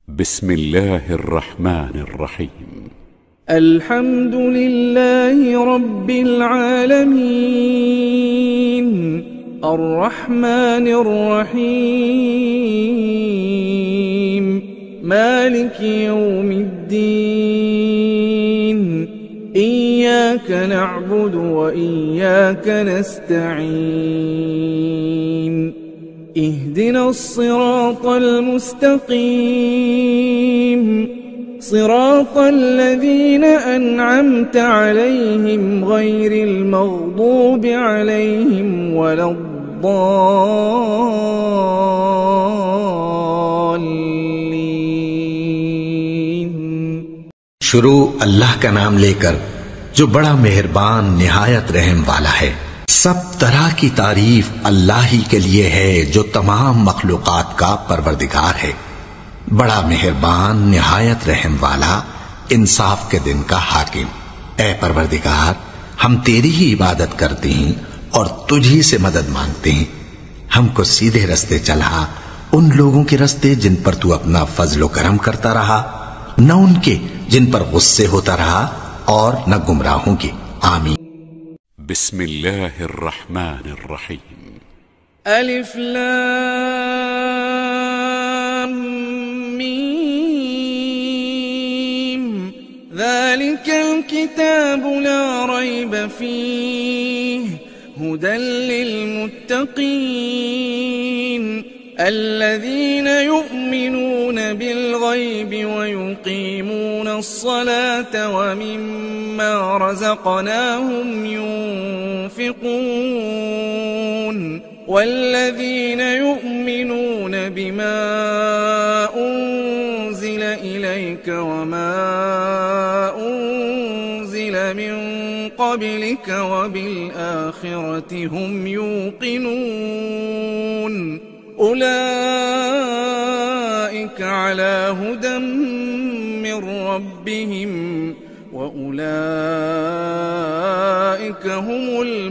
بسم الله الرحمن الرحيم. الحمد لله رب العالمين الرحمن الرحيم مالك يوم الدين إياك نعبد وإياك نستعين اهدنا الصراط المستقيم صراط الذين أنعمت عليهم غير المغضوب عليهم ولا الضالين. شروع اللہ کا نام لے کر جو بڑا مہربان نہایت رحم والا ہے. سب طرح کی تعریف اللہ ہی کے لیے ہے جو تمام مخلوقات کا پروردگار ہے. بڑا مہربان نہایت رحم والا انصاف کے دن کا حاکم. اے پروردگار ہم تیری ہی عبادت کرتے ہیں اور تجھی سے مدد مانگتے ہیں. ہم کو سیدھے رستے چلا ان لوگوں کے رستے جن پر تو اپنا فضل و کرم کرتا رہا، نہ ان کے جن پر غصے ہوتا رہا اور نہ گمراہوں کے. آمین. بسم الله الرحمن الرحيم. ألف لام ميم ذلك الكتاب لا ريب فيه هدى للمتقين الذين يؤمنون بالغيب ويقيمون الصلاة ومما رزقناهم ينفقون والذين يؤمنون بما أنزل إليك وما أنزل من قبلك وبالآخرة هم يوقنون أولئك على هدى من ربهم وأولئك هم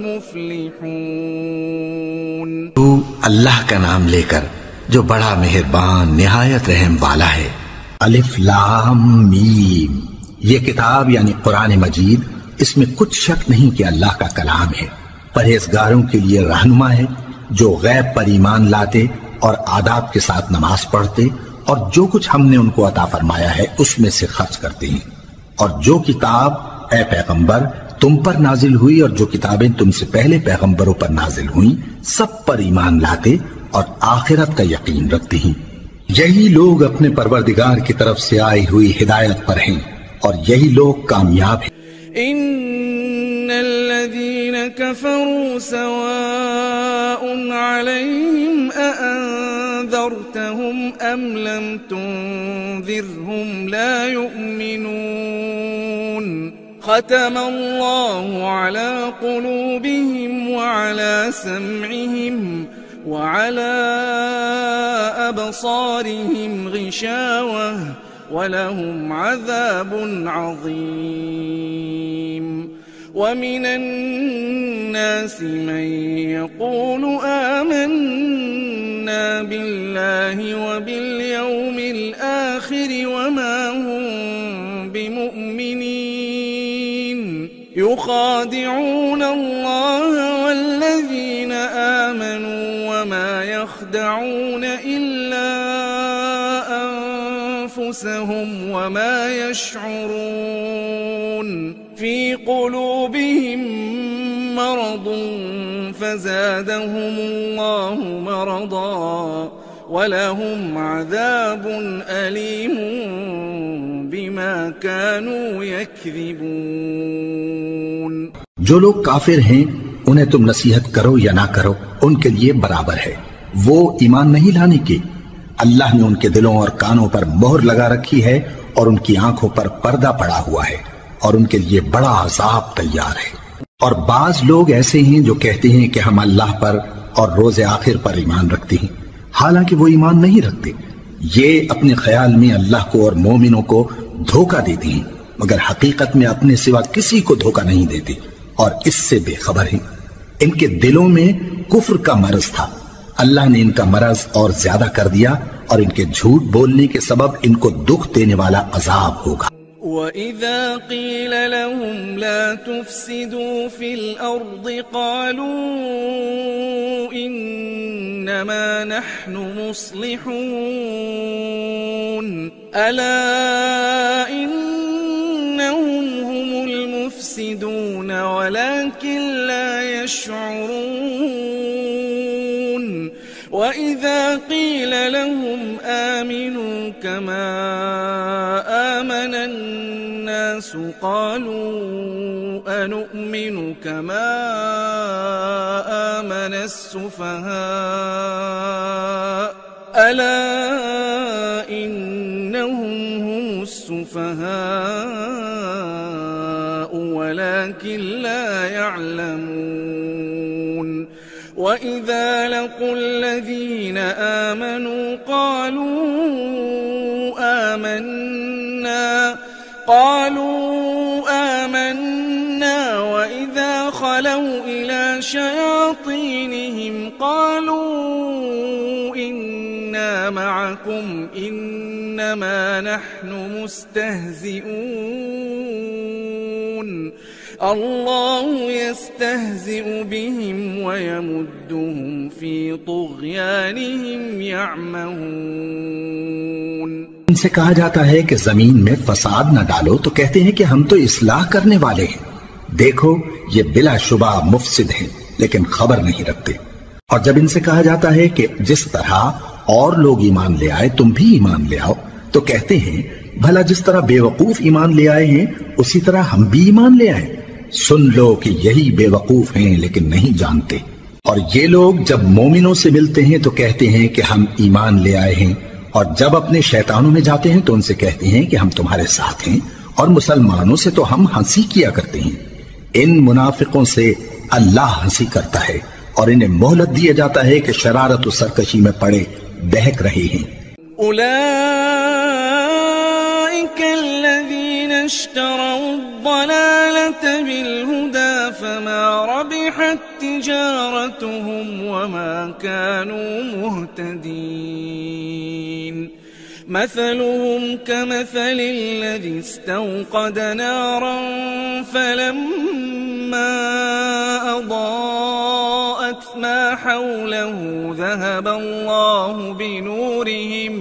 المفلحون. تو اللہ کا نام لے کر جو بڑا مہربان نہایت رحم والا ہے. الف لام میم. یہ کتاب یعنی قرآن مجید، اس میں کچھ شک نہیں کہ اللہ کا کلام ہے. پرہیزگاروں کے لیے رہنما ہے جو غیب پر ایمان لاتے اور آداب کے ساتھ نماز پڑھتے اور جو کچھ ہم نے ان کو عطا فرمایا ہے اس میں سے خرچ کرتے ہیں. اور جو کتاب اے پیغمبر تم پر نازل ہوئی اور جو کتابیں تم سے پہلے پیغمبروں پر نازل ہوئیں سب پر ایمان لاتے اور آخرت کا یقین رکھتے ہیں. یہی لوگ اپنے پروردگار کی طرف سے آئی ہوئی ہدایت پر ہیں اور یہی لوگ کامیاب ہیں. إن الذين كفروا سواء عليهم أأنذرتهم أم لم تنذرهم لا يؤمنون ختم الله على قلوبهم وعلى سمعهم وعلى أبصارهم غشاوة ولهم عذاب عظيم. ومن الناس من يقول آمنا بالله وباليوم الآخر وما هم بمؤمنين يخادعون الله والذين آمنوا وما يخدعون إلا أنفسهم وما يشعرون. في قلوبهم مرض فزادهم الله مرضا ولهم عذاب أليم بما كانوا يكذبون. جو لوگ کافر ہیں انہیں تم نصیحت کرو یا نہ کرو ان کے لیے برابر ہے. وہ ایمان نہیں لانے کے. اللہ نے ان کے دلوں اور کانوں پر مہر لگا رکھی ہے اور ان کی آنکھوں پر پردہ پڑا ہوا ہے اور ان کے لیے بڑا عذاب تیار ہے. اور بعض لوگ ایسے ہیں جو کہتے ہیں کہ ہم اللہ پر اور روز آخر پر ایمان رکھتے ہیں، حالانکہ وہ ایمان نہیں رکھتے. یہ اپنے خیال میں اللہ کو اور مومنوں کو دھوکہ دیتے ہیں مگر حقیقت میں اپنے سوا کسی کو دھوکہ نہیں دیتے اور اس سے بے خبر ہیں. ان کے دلوں میں کفر کا مرض تھا. अल्लाह ने इनका मरज और ज्यादा कर दिया और इनके झूठ बोलने के सबब इनको दुख देने वाला अजाब होगा। وَإِذَا قِيلَ لَهُمْ لَا تُفْسِدُوا فِي الْأَرْضِ قَالُوا إِنَّمَا نَحْنُ مُصْلِحُونَ أَلَا إِنَّهُمْ هُمُ الْمُفْسِدُونَ وَلَكِنْ لَا يَشْعُرُونَ وَإِذَا قِيلَ لَهُمْ آمِنُوا كَمَا آمَنَ النَّاسُ قَالُوا أَنُؤْمِنُ كَمَا آمَنَ السُّفَهَاءُ أَلَا إِنَّهُمْ هُمُ السُّفَهَاءُ وَلَكِنْ لَا يَعْلَمُونَ وَإِذَا لَقُوا الَّذِينَ آمَنُوا قَالُوا آمَنَّا وَإِذَا خَلَوْا إِلَى شَيَاطِينِهِمْ قَالُوا إِنَّا مَعَكُمْ إِنَّمَا نَحْنُ مُسْتَهْزِئُونَ الله يستهزئ بهم ويمدهم في طغيانهم يعمهون। इनसे कहा जाता है कि जमीन में फसाद न डालो तो कहते हैं कि हम तो इस्लाह करने वाले हैं। देखो ये बिलाशुबा मुफसिद हैं लेकिन खबर नहीं रखते। और जब इनसे कहा जाता है कि जिस तरह और लोग ईमान ले आए तुम भी ईमान ले आओ तो कहते हैं भला जिस तरह बेवकूफ ईमान ले आए हैं उसी तरह हम भी ईमान ले आए। सुन लो कि यही बेवकूफ हैं लेकिन नहीं जानते। और ये लोग जब मोमिनों से मिलते हैं तो कहते हैं कि हम ईमान ले आए हैं और जब अपने शैतानों में जाते हैं तो उनसे कहते हैं कि हम तुम्हारे साथ हैं और मुसलमानों से तो हम हंसी किया करते हैं। इन मुनाफिकों से अल्लाह हंसी करता है और इन्हें मोहलत दिया जाता है कि शरारत और सरकशी में पड़े बहक रहे हैं। اشتروا الضلالة بالهدى فما ربحت تجارتهم وما كانوا مهتدين مثلهم كمثل الذي استوقد نارا فلما أضاءت ما حوله ذهب الله بنورهم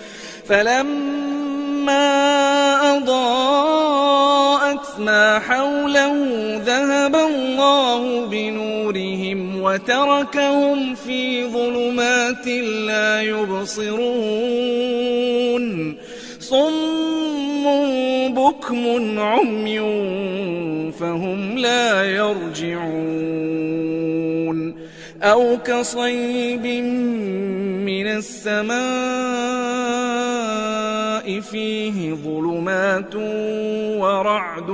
وتركهم في ظلمات لا يبصرون صم بكم عمي فهم لا يرجعون أو كصيب من السماء فيه ظلمات ورعد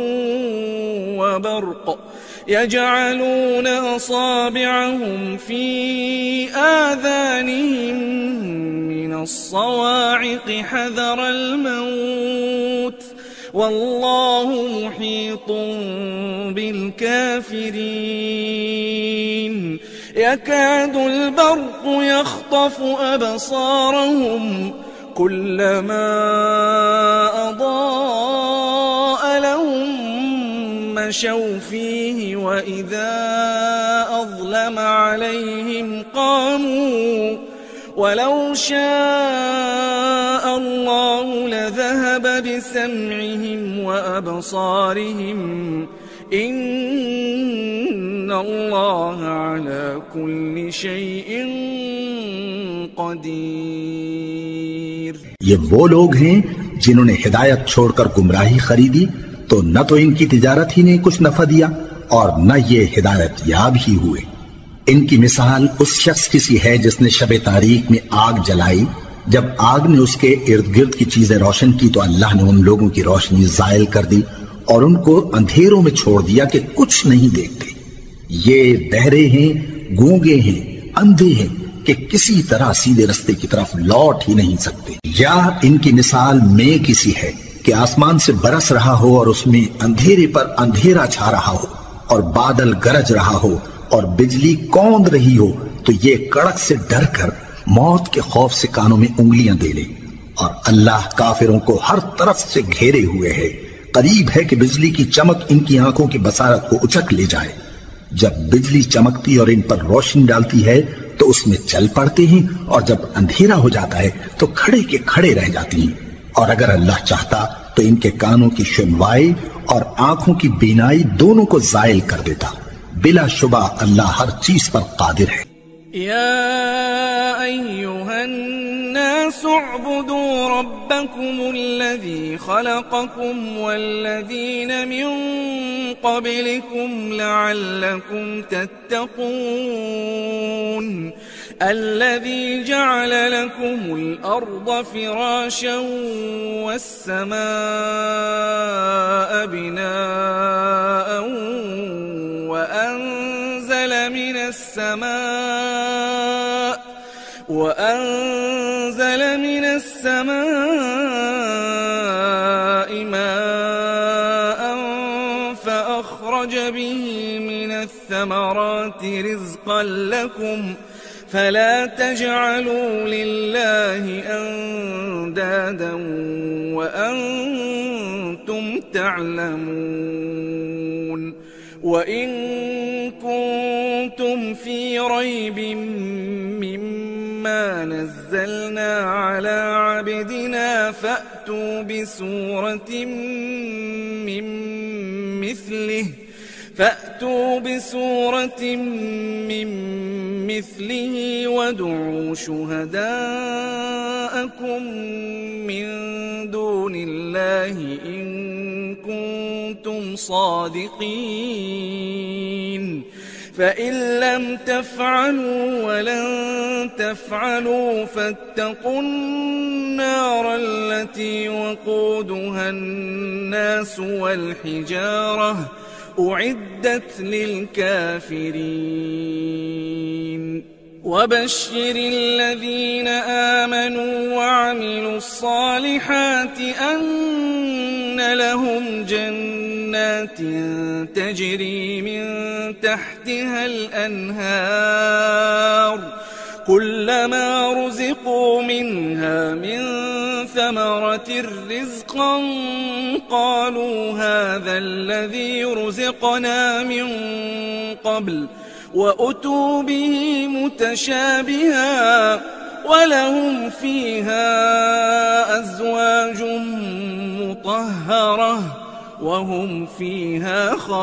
وبرق يجعلون أصابعهم في آذانهم من الصواعق حذر الموت والله محيط بالكافرين يكاد البرق يخطف أبصارهم كلما أضاء لهم مشوا فيه وإذا أظلم عليهم قاموا ولو شاء الله لذهب بسمعهم وأبصارهم إن الله على كل شيء قدير। ये वो लोग हैं जिन्होंने हिदायत छोड़कर गुमराही खरीदी तो न तो इनकी तिजारत ही ने कुछ नफा दिया और न ये हिदायत याब ही हुए। इनकी मिसाल उस शख्स की सी है जिसने शबे तारीख में आग जलाई। जब आग ने उसके इर्द गिर्द की चीजें रोशन की तो अल्लाह ने उन लोगों की रोशनी जायल कर दी और उनको अंधेरों में छोड़ दिया कि कुछ नहीं देखते। ये बहरे हैं, गूंगे हैं, अंधे हैं कि किसी तरह सीधे रास्ते की तरफ लौट ही नहीं सकते। या इनकी मिसाल मेघ की सी है कि आसमान से बरस रहा हो और उसमें अंधेरे पर अंधेरा छा रहा हो और बादल गरज रहा हो और बिजली कौंद रही हो तो ये कड़क से डर कर मौत के खौफ से कानों में उंगलियां दे ले। और अल्लाह काफिरों को हर तरफ से घेरे हुए है। करीब है कि बिजली की चमक इनकी आंखों की बसारत को उचक ले जाए। जब बिजली चमकती और इन पर रोशनी डालती है तो उसमें चल पड़ते हैं, और जब अंधेरा हो जाता है तो खड़े के खड़े रह जाती हैं। और अगर अल्लाह चाहता तो इनके कानों की सुनवाई और आंखों की बीनाई दोनों को जायल कर देता। बिला शुबा अल्लाह हर चीज पर कादिर है। या अय्युहन्नास उअ्बुदू रब्बकुमुल्लज़ी खलक़कुम वल्लज़ीन मिन क़ब्लिकुम लअल्लकुम तत्तक़ून الذي جعل لكم الأرض فراشا والسماء بناء وأنزل من السماء ماء فأخرج به من الثمرات رزقا لكم فلا تجعلوا لله أندادا وأنتم تعلمون وإن كنتم في ريب مما نزلنا على عبدنا فأتوا بسورة من مثله وادعوا شهداءكم من دون الله إن كنتم صادقين فإن لم تفعلوا ولن تفعلوا فاتقوا النار التي وقودها الناس والحجارة أعدت للكافرين وبشر الذين آمنوا وعملوا الصالحات أن لهم جنات تجري من تحتها الأنهار كلما رزقوا منها من ثمرة رزقا قالوا هذا الذي رزقنا من قبل وأتوا به متشابها ولهم فيها أزواج مطهرة وهم فيها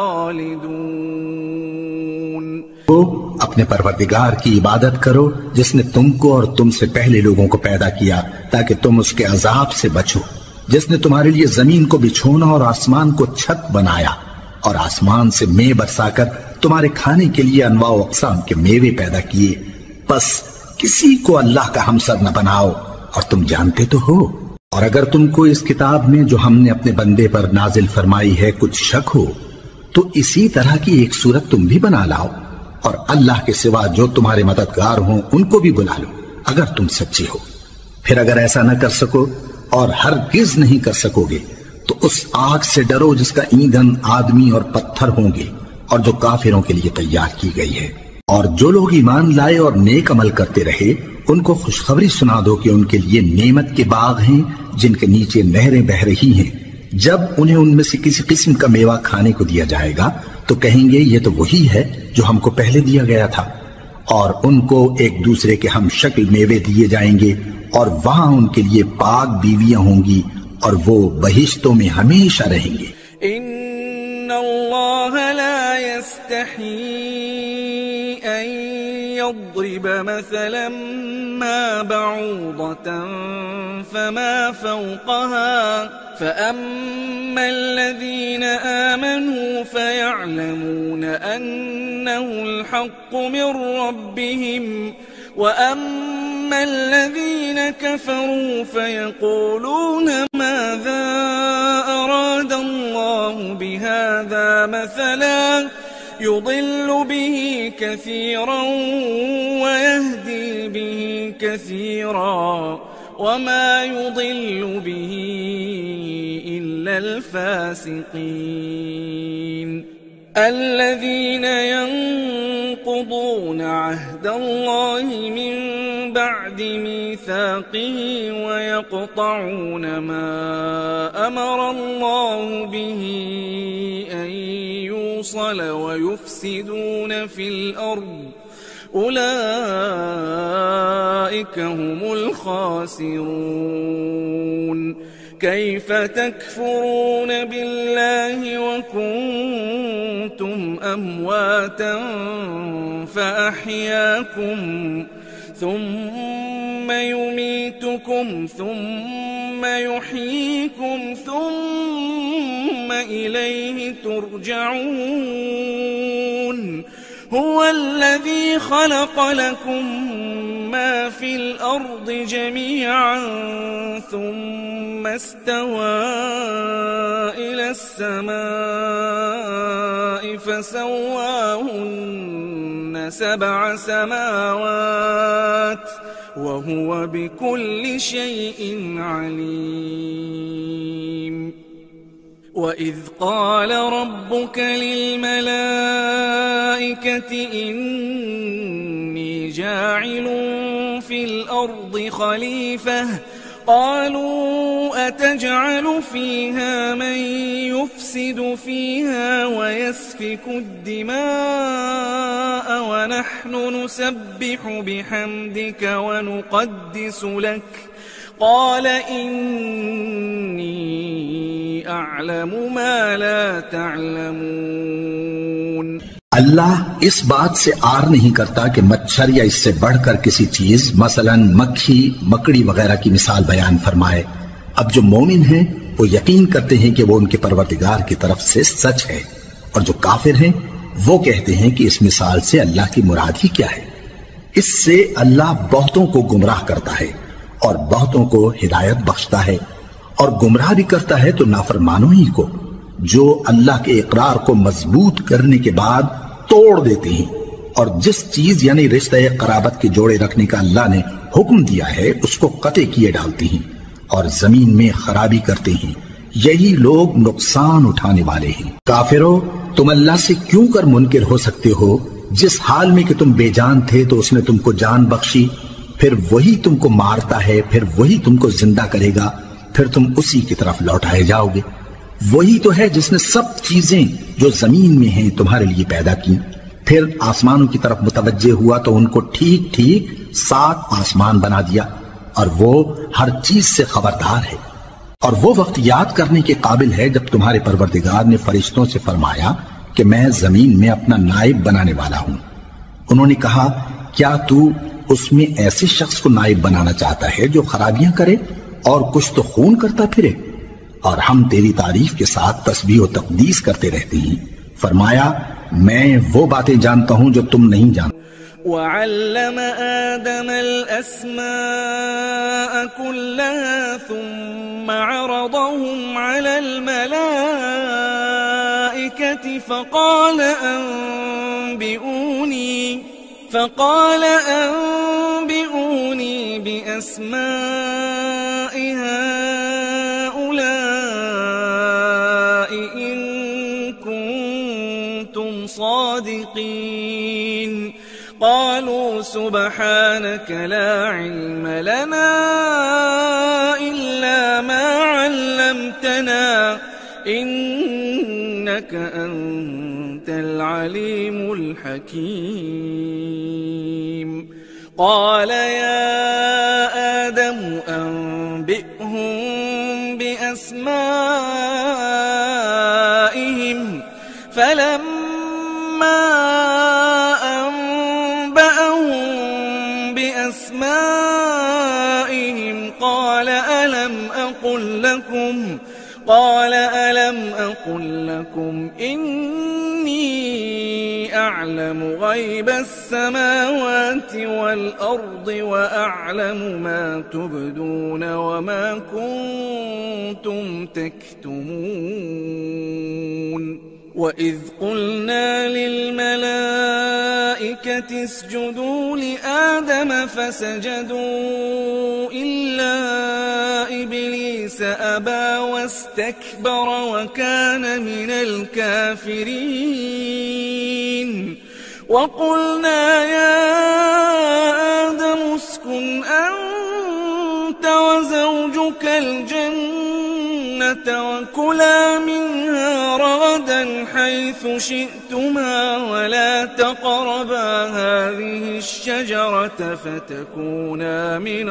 خالدون। तो अपने परवरदिगार की इबादत करो जिसने तुमको और तुमसे पहले लोगों को पैदा किया ताकि तुम उसके अजाब से बचो, जिसने तुम्हारे लिए जमीन को बिछोना और आसमान को छत बनाया और आसमान से मेंह बरसाकर तुम्हारे खाने के लिए अनवा अक़साम के मेवे पैदा किए। बस किसी को अल्लाह का हमसर न बनाओ और तुम जानते तो हो। और अगर तुमको इस किताब में जो हमने अपने बंदे पर नाजिल फरमाई है कुछ शक हो तो इसी तरह की एक सूरत तुम भी बना लाओ और अल्लाह के सिवा जो तुम्हारे मददगार हों उनको भी बुला लो अगर तुम सच्चे हो। फिर अगर ऐसा न कर सको और हरगिज नहीं कर सकोगे तो उस आग से डरो जिसका ईंधन आदमी और पत्थर होंगे और जो काफिरों के लिए तैयार की गई है। और जो लोग ईमान लाए और नेक अमल करते रहे उनको खुशखबरी सुना दो कि उनके लिए नेमत के बाग हैं जिनके नीचे नहरें बह रही हैं। जब उन्हें उनमें से किसी किस्म का मेवा खाने को दिया जाएगा तो कहेंगे ये तो वही है जो हमको पहले दिया गया था। और उनको एक दूसरे के हम शक्ल मेवे दिए जाएंगे और वहां उनके लिए पाक बीवियां होंगी और वो बहिश्तों में हमेशा रहेंगे। इन्नल्लाह ला यस्तही अन यضرب مثلا ما بعوضة فما فوقها فأما الذين آمنوا فيعلمون أنه الحق من ربهم وأما الذين كفروا فيقولون ماذا أراد الله بهذا مثلا يضل به كثيرا ويهدي به كثيرا وما يضل به إلا الفاسقين الذين ينقضون ينقضون عهد الله من بعد ميثاقه ويقطعون ما أمر الله به أن يوصل ويفسدون في الأرض أولئك هم الخاسرون. كيف تكفرون بالله وكنتم أمواتا فأحياكم ثم يميتكم ثم يحييكم ثم إليه ترجعون. هو الذي خلق لكم ما في الأرض جميعا ثم استوى إلى السماء فسواهن 7 سماوات وهو بكل شيء عليم. وإذ قال ربك للملائكة إني جاعل في الأرض خليفة قالوا أتجعل فيها من يفسد فيها ويسفك الدماء ونحن نسبح بحمدك ونقدس لك قال إني أعلم ما لا تعلمون. अल्लाह इस बात से आर नहीं करता कि मच्छर या इससे बढ़कर किसी चीज मसलन मक्खी मकड़ी वगैरह की मिसाल बयान फरमाए। अब जो मोमिन हैं वो यकीन करते हैं कि वो उनके परवरदिगार की तरफ से सच है, और जो काफिर हैं वो कहते हैं कि इस मिसाल से अल्लाह की मुराद ही क्या है। इससे अल्लाह बहुतों को गुमराह करता है और बहुतों को हिदायत बख्शता है, और गुमराह भी करता है तो नाफरमानों ही को, जो अल्लाह के इकरार को मजबूत करने के बाद तोड़ देते हैं और जिस चीज यानी रिश्ते कराबत के जोड़े रखने का अल्लाह ने हुक्म दिया है उसको कते किए डालते हैं और जमीन में खराबी करते हैं। यही लोग नुकसान उठाने वाले हैं। काफिरों, तुम अल्लाह से क्यों कर मुनकिर हो सकते हो? जिस हाल में कि तुम बेजान थे तो उसने तुमको जान बख्शी, फिर वही तुमको मारता है, फिर वही तुमको जिंदा करेगा, फिर तुम उसी की तरफ लौटाए जाओगे। वही तो है जिसने सब चीजें जो जमीन में हैं तुम्हारे लिए पैदा की, फिर आसमानों की तरफ मुतवज्जे हुआ तो उनको ठीक ठीक 7 आसमान बना दिया, और वो हर चीज से खबरदार है। और वो वक्त याद करने के काबिल है जब तुम्हारे परवरदिगार ने फरिश्तों से फरमाया कि मैं जमीन में अपना नाइब बनाने वाला हूं। उन्होंने कहा, क्या तू उसमें ऐसे शख्स को नाइब बनाना चाहता है जो खराबियां करे और कुछ तो खून करता फिरे? और हम तेरी तारीफ के साथ तस्बीह और तकदीस करते रहते हैं। फरमाया, मैं वो बातें जानता हूं जो तुम नहीं जानते। وعلم آدم الأسماء كلها ثم عرضهم على الملائكة فقال أنبئوني بأسماء هؤلاء إن كنتم صادقين قالوا سبحانك لا علم لنا إلا ما علمتنا إنك أنت العليم الحكيم. قال يا آدم أنبئهم بأسمائهم فلما أنبأهم بأسمائهم قال ألم أقل لكم إني أعلم غيب السماوات والأرض وأعلم ما تبدون وما كنتم تكتمون. وإذ قلنا للملائكة اسجدوا لآدم فسجدوا إلا إبليس أبى واستكبر وكان من الكافرين. وقلنا يا آدم اسكن أنت وزوجك الجنة وكلا منها رغدا حيث شئتما ولا تقربا هذه الشجرة فتكونا من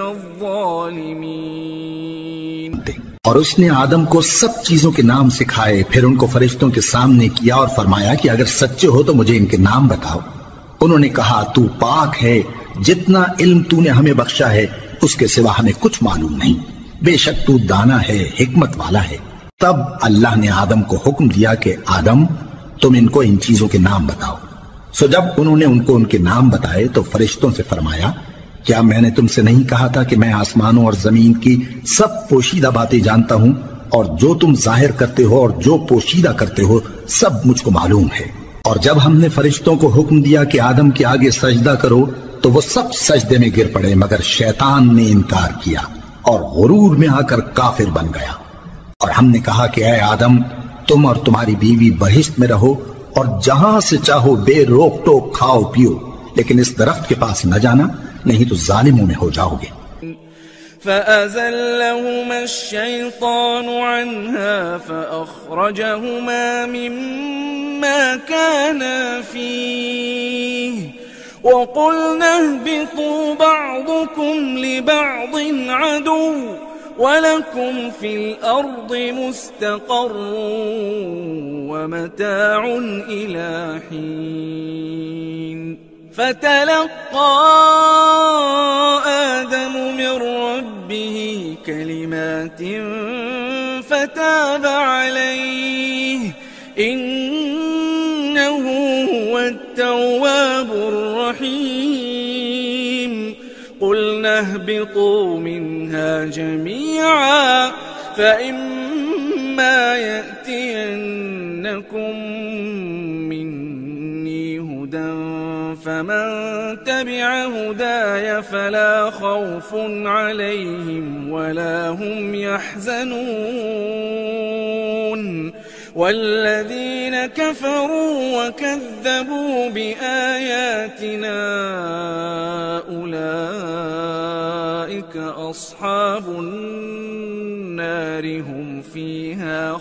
الظالمين. اور اس نے آدم کو سب چیزوں کے نام سکھائے، پھر ان کو فرشتوں کے سامنے کیا اور فرمایا کہ اگر سچے ہو تو مجھے ان کے نام بتاؤ۔ انہوں نے کہا تو پاک ہے، جتنا علم تو نے ہمیں بخشا ہے اس کے سوا ہمیں کچھ معلوم نہیں، بے شک تو دانا ہے، حکمت والا ہے۔ تب اللہ نے آدم کو حکم دیا کہ آدم تم ان کو ان چیزوں کے نام بتاؤ۔ سو جب انہوں نے ان کو ان کے نام بتائے تو فرشتوں سے فرمایا کیا میں نے تم سے نہیں کہا تھا کہ میں آسمانوں اور زمین کی سب پوشیدہ باتیں جانتا ہوں، اور جو تم ظاہر کرتے ہو اور جو پوشیدہ کرتے ہو سب مجھ کو معلوم ہے۔ اور جب ہم نے فرشتوں کو حکم دیا کہ آدم کے آگے سجدہ کرو تو وہ سب سجدے میں گر پڑے مگر شیطان نے انکار کیا اور غرور میں آ کر کافر بن گیا۔ اور ہم نے کہا کہ اے آدم تم اور تمہاری بیوی بہشت میں رہو اور جہاں سے چاہو بے روک ٹوک کھاؤ پیو، لیکن اس درخت کے پاس نہ جانا نہیں تو ظالموں میں ہو جاؤ گے۔ فأزلهما الشيطان عنها فأخرجهما مما كانا فيه وقلنا اهبطوا بعضكم لبعض عدو ولكم في الأرض مستقر ومتاع إلى حين فتلقى آدم من ربه كلمات فتاب عليه إنه هو التواب الرحيم قلنا اهبطوا منها جميعا فإما يأتينكم مني هدى فمن تبع هداي فلا خوف عليهم ولا هم يحزنون والذين كفروا وكذبوا بآياتنا أولئك أصحاب النار هم فيها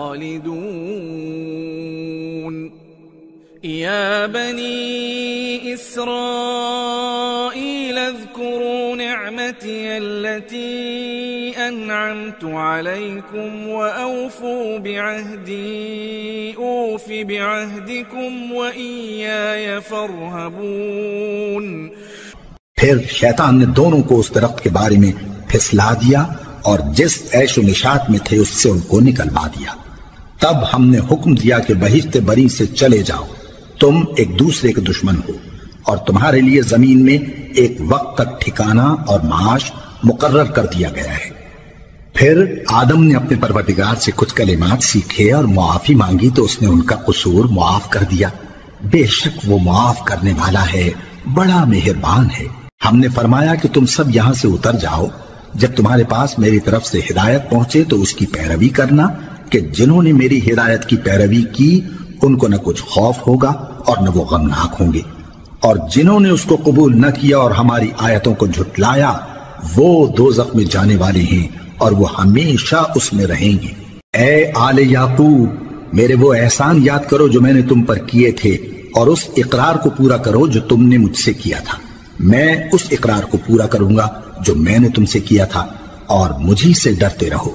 خالدون يا بني إسرائيل اذكروا نعمتي التي أنعمت عليكم وأوفوا بعهدي أوف بعهدكم وإياي فارهبون۔ پھر شیطان نے دونوں کو اس درخت کے بارے میں پھسلا دیا اور جس عیش و نشاط میں تھے اس سے ان کو نکلوا دیا۔ تب ہم نے حکم دیا کہ بہشت بری سے چلے جاؤ، تم ایک دوسرے کے دشمن ہو، اور تمہارے لیے زمین میں ایک وقت تک ٹھکانہ اور معاش مقرر کر دیا گیا ہے۔ پھر آدم نے اپنے پروردگار سے کچھ کلمات سیکھے اور معافی مانگی تو اس نے ان کا قصور معاف کر دیا، بے شک وہ معاف کرنے والا ہے، بڑا مہربان ہے۔ ہم نے فرمایا کہ تم سب یہاں سے اتر جاؤ، جب تمہارے پاس میری طرف سے ہدایت پہنچے تو اس کی پیروی کرنا کہ جنہوں نے میری ہدایت کی پیروی کی ان کو نہ کچھ خوف ہوگا اور نہ وہ غمناک ہوں گے، اور جنہوں نے اس کو قبول نہ کیا اور ہماری آیتوں کو جھٹلایا وہ دوزخ میں جانے والے ہیں اور وہ ہمیشہ اس میں رہیں گے۔ اے آل یعقوب، میرے وہ احسان یاد کرو جو میں نے تم پر کیے تھے اور اس اقرار کو پورا کرو جو تم نے مجھ سے کیا تھا۔ میں اس اقرار کو پورا کروں گا جو میں نے تم سے کیا تھا، اور مجھی سے ڈرتے رہو۔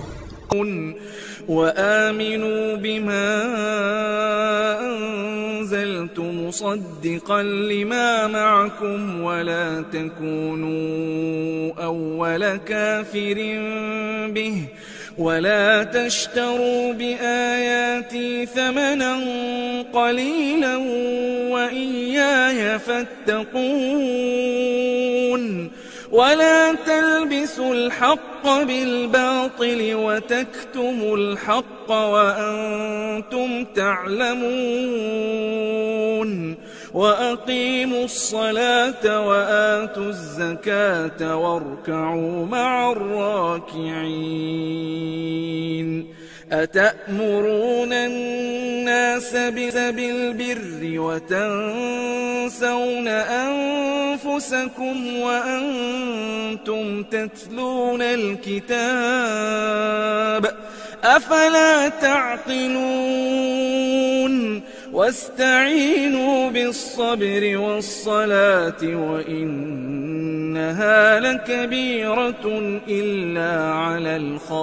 وآمنوا بما أنزلت مصدقا لما معكم ولا تكونوا أول كافر به ولا تشتروا بآياتي ثمنا قليلا وإياي فاتقون ولا تلبسوا الحق بالباطل وتكتموا الحق وأنتم تعلمون وأقيموا الصلاة وآتوا الزكاة واركعوا مع الراكعين أتأمرون الناس بالبر وتنسون أنفسكم وأنتم تتلون الكتاب أفلا تعقلون واستعينوا بالصبر والصلاة وإنها لكبيرة إلا على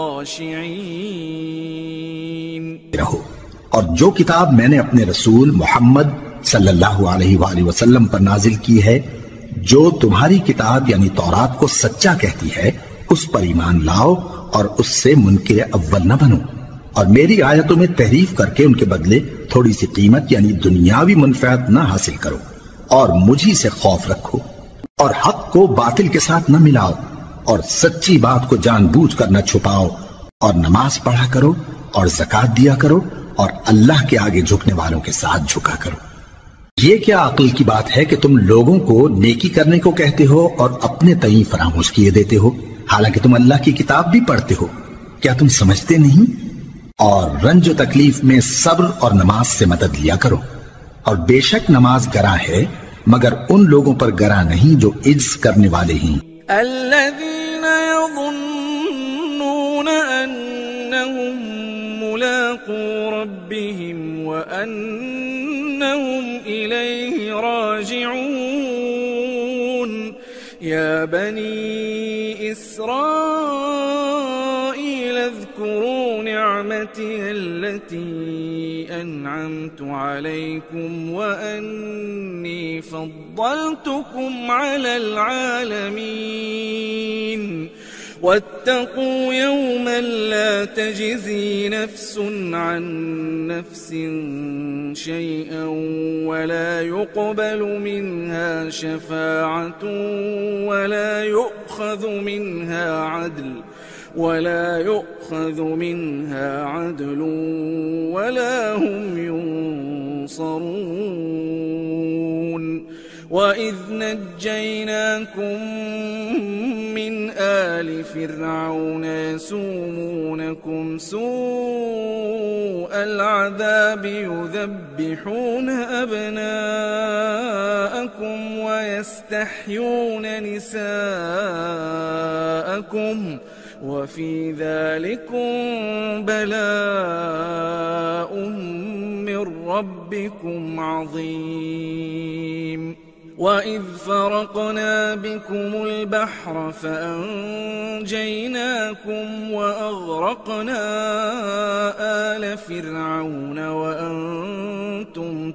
الخاشعين. اور جو کتاب میں نے اپنے رسول محمد صلی اللہ علیہ وآلہ وسلم پر نازل کی ہے، جو تمہاری کتاب یعنی تورات کو سچا کہتی ہے، اس پر ایمان لاؤ اور اس سے منکر اول نہ بنو، اور میری آیتوں میں تحریف کر کے ان کے بدلے تھوڑی سی قیمت یعنی دنیاوی منفعت نہ حاصل کرو، اور مجھی سے خوف رکھو، اور حق کو باطل کے ساتھ نہ ملاؤ، اور سچی بات کو جان بوجھ کر نہ چھپاؤ، اور نماز پڑھا کرو اور زکوٰۃ دیا کرو، اور اللہ کے آگے جھکنے والوں کے ساتھ جھکا کرو۔ یہ کیا عقل کی بات ہے کہ تم لوگوں کو نیکی کرنے کو کہتے ہو اور اپنے تئیں فراموش کیے دیتے ہو، حالانکہ تم اللہ کی کتاب بھی پڑھتے ہو؟ کیا تم سمجھتے نہیں؟ اور رنج و تکلیف میں صبر اور نماز سے مدد لیا کرو، اور بے شک نماز گراں ہے مگر ان لوگوں پر گراں نہیں جو عجز کرنے والے ہیں۔ الذين يظنون أنهم ملاقو ربهم وأنهم إليه راجعون يا بني إسرائيل اذكروا نعمتي التي أنعمت عليكم وأني فضلتكم على العالمين واتقوا يوما لا تجزي نفس عن نفس شيئا ولا يقبل منها شفاعة ولا يؤخذ منها عدل ولا هم ينصرون وإذ نجيناكم من آل فرعون يسومونكم سوء العذاب يذبحون أبناءكم ويستحيون نساءكم وفي ذلكم بلاء من ربكم عظيم وإذ فرقنا بكم البحر فأنجيناكم وأغرقنا آل فرعون وأنتم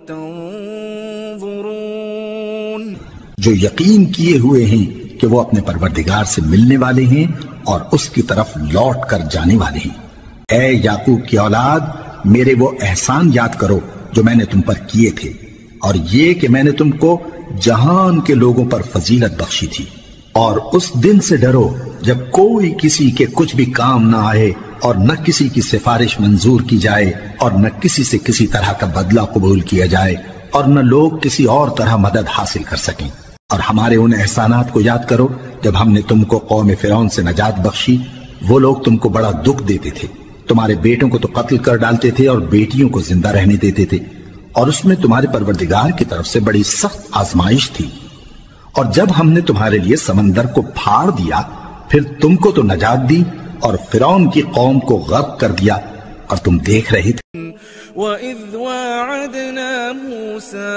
تنظرون۔ جو یقین کیے ہوئے ہیں کہ وہ اپنے پروردگار سے ملنے والے ہیں اور اس کی طرف لوٹ کر جانے والے ہیں۔ اے یعقوب کی اولاد، میرے وہ احسان یاد کرو جو میں نے تم پر کیے تھے، اور یہ کہ میں نے تم کو جہان کے لوگوں پر فضیلت بخشی تھی، اور اس دن سے ڈرو جب کوئی کسی کے کچھ بھی کام نہ آئے اور نہ کسی کی سفارش منظور کی جائے اور نہ کسی سے کسی طرح کا بدلہ قبول کیا جائے اور نہ لوگ کسی اور طرح مدد حاصل کر سکیں۔ اور ہمارے ان احسانات کو یاد کرو جب ہم نے تم کو قوم فرعون سے نجات بخشی۔ وہ لوگ تم کو بڑا دکھ دیتے تھے، تمہارے بیٹوں کو تو قتل کر ڈالتے تھے اور بیٹیوں کو زندہ رہنے دیتے تھے، اور اس میں تمہارے پروردگار کی طرف سے بڑی سخت آزمائش تھی۔ اور جب ہم نے تمہارے لیے سمندر کو پھاڑ دیا، پھر تم کو تو نجات دی اور فرعون کی قوم کو غرق کر دیا، اور تم دیکھ رہے تھے۔ وَإِذْ وَاعَدْنَا مُوسَىٰ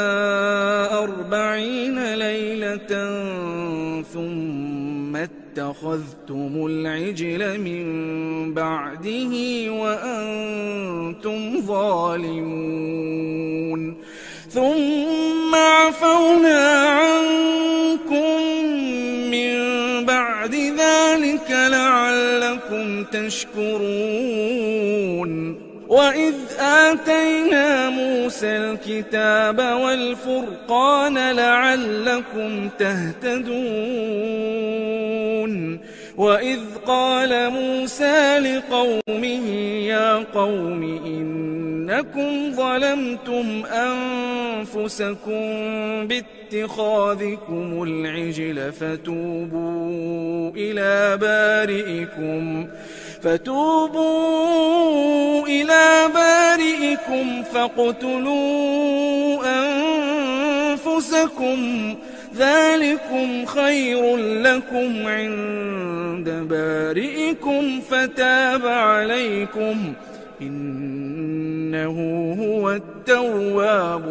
40 لَيْلَةً ثُمَّ اتَّخَذْتُمُ الْعِجْلَ مِن بَعْدِهِ وَأَنْتُمْ ظَالِمُونَ ثُمَّ عَفَوْنَا عَنْكُمْ مِن بَعْدِ ذَلِكَ لَعَلَّكُمْ تَشْكُرُونَ وَإِذْ آتَيْنَا مُوسَى الْكِتَابَ وَالْفُرْقَانَ لَعَلَّكُمْ تَهْتَدُونَ وَإِذْ قَالَ مُوسَى لِقَوْمِهِ يَا قَوْمِ إِنَّكُمْ ظَلَمْتُمْ أَنفُسَكُمْ بِاتِّخَاذِكُمُ الْعِجْلَ فَتُوبُوا فتوبوا إلى بارئكم فاقتلوا أنفسكم ذلكم خير لكم عند بارئكم فتاب عليكم إنه هو التواب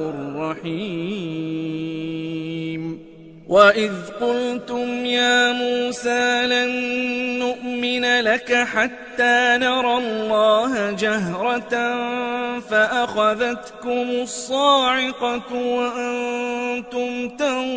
الرحيم وإذ قلتم يا موسى لن نؤمن لك حتى نرى الله جهرة فأخذتكم الصاعقة وأنتم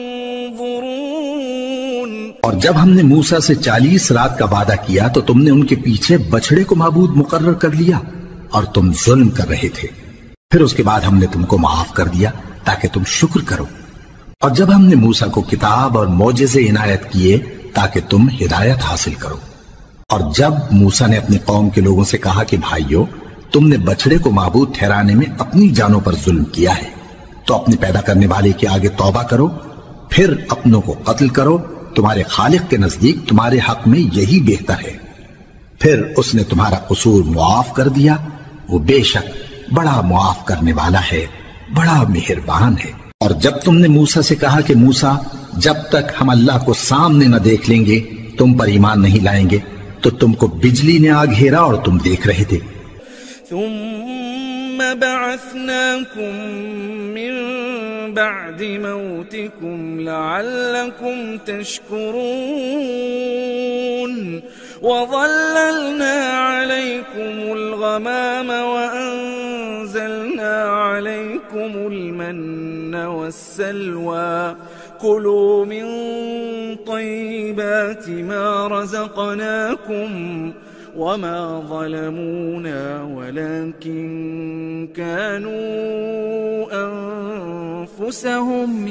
تنظرون اور جب ہم نے موسیٰ سے 40 رات کا وعدہ کیا تو تم نے ان کے پیچھے بچڑے کو معبود مقرر کر لیا اور تم ظلم کر رہے تھے. پھر اس کے بعد ہم نے تم کو معاف کر دیا تاکہ تم شکر کرو. اور جب ہم نے موسیٰ کو کتاب اور معجزے عنایت کیے تاکہ تم ہدایت حاصل کرو. اور جب موسیٰ نے اپنی قوم کے لوگوں سے کہا کہ بھائیو تم نے بچڑے کو معبود ٹھہرانے میں اپنی جانوں پر ظلم کیا ہے تو اپنے پیدا کرنے والے کے آگے توبہ کرو پھر اپنوں کو قتل کرو. تمہارے خالق کے نزدیک تمہارے حق میں یہی بہتر ہے. پھر اس نے تمہارا قصور معاف کر دیا. وہ بے شک بڑا معاف کرنے والا ہے بڑا مہربان ہے. اور جب تم نے موسیٰ سے کہا کہ موسیٰ جب تک ہم اللہ کو سامنے نہ دیکھ لیں گے تم پر ایمان نہیں لائیں گے تو تم کو بجلی نے آ گھیرا اور تم دیکھ رہے تھے. ثم بعثناكم من بعد موتكم لعلكم تشكرون وظللنا عليكم الغمام وأنزلنا عليكم المن والسلوى كلوا من طيبات ما رزقناكم وما ظلمونا ولكن كانوا أنفسهم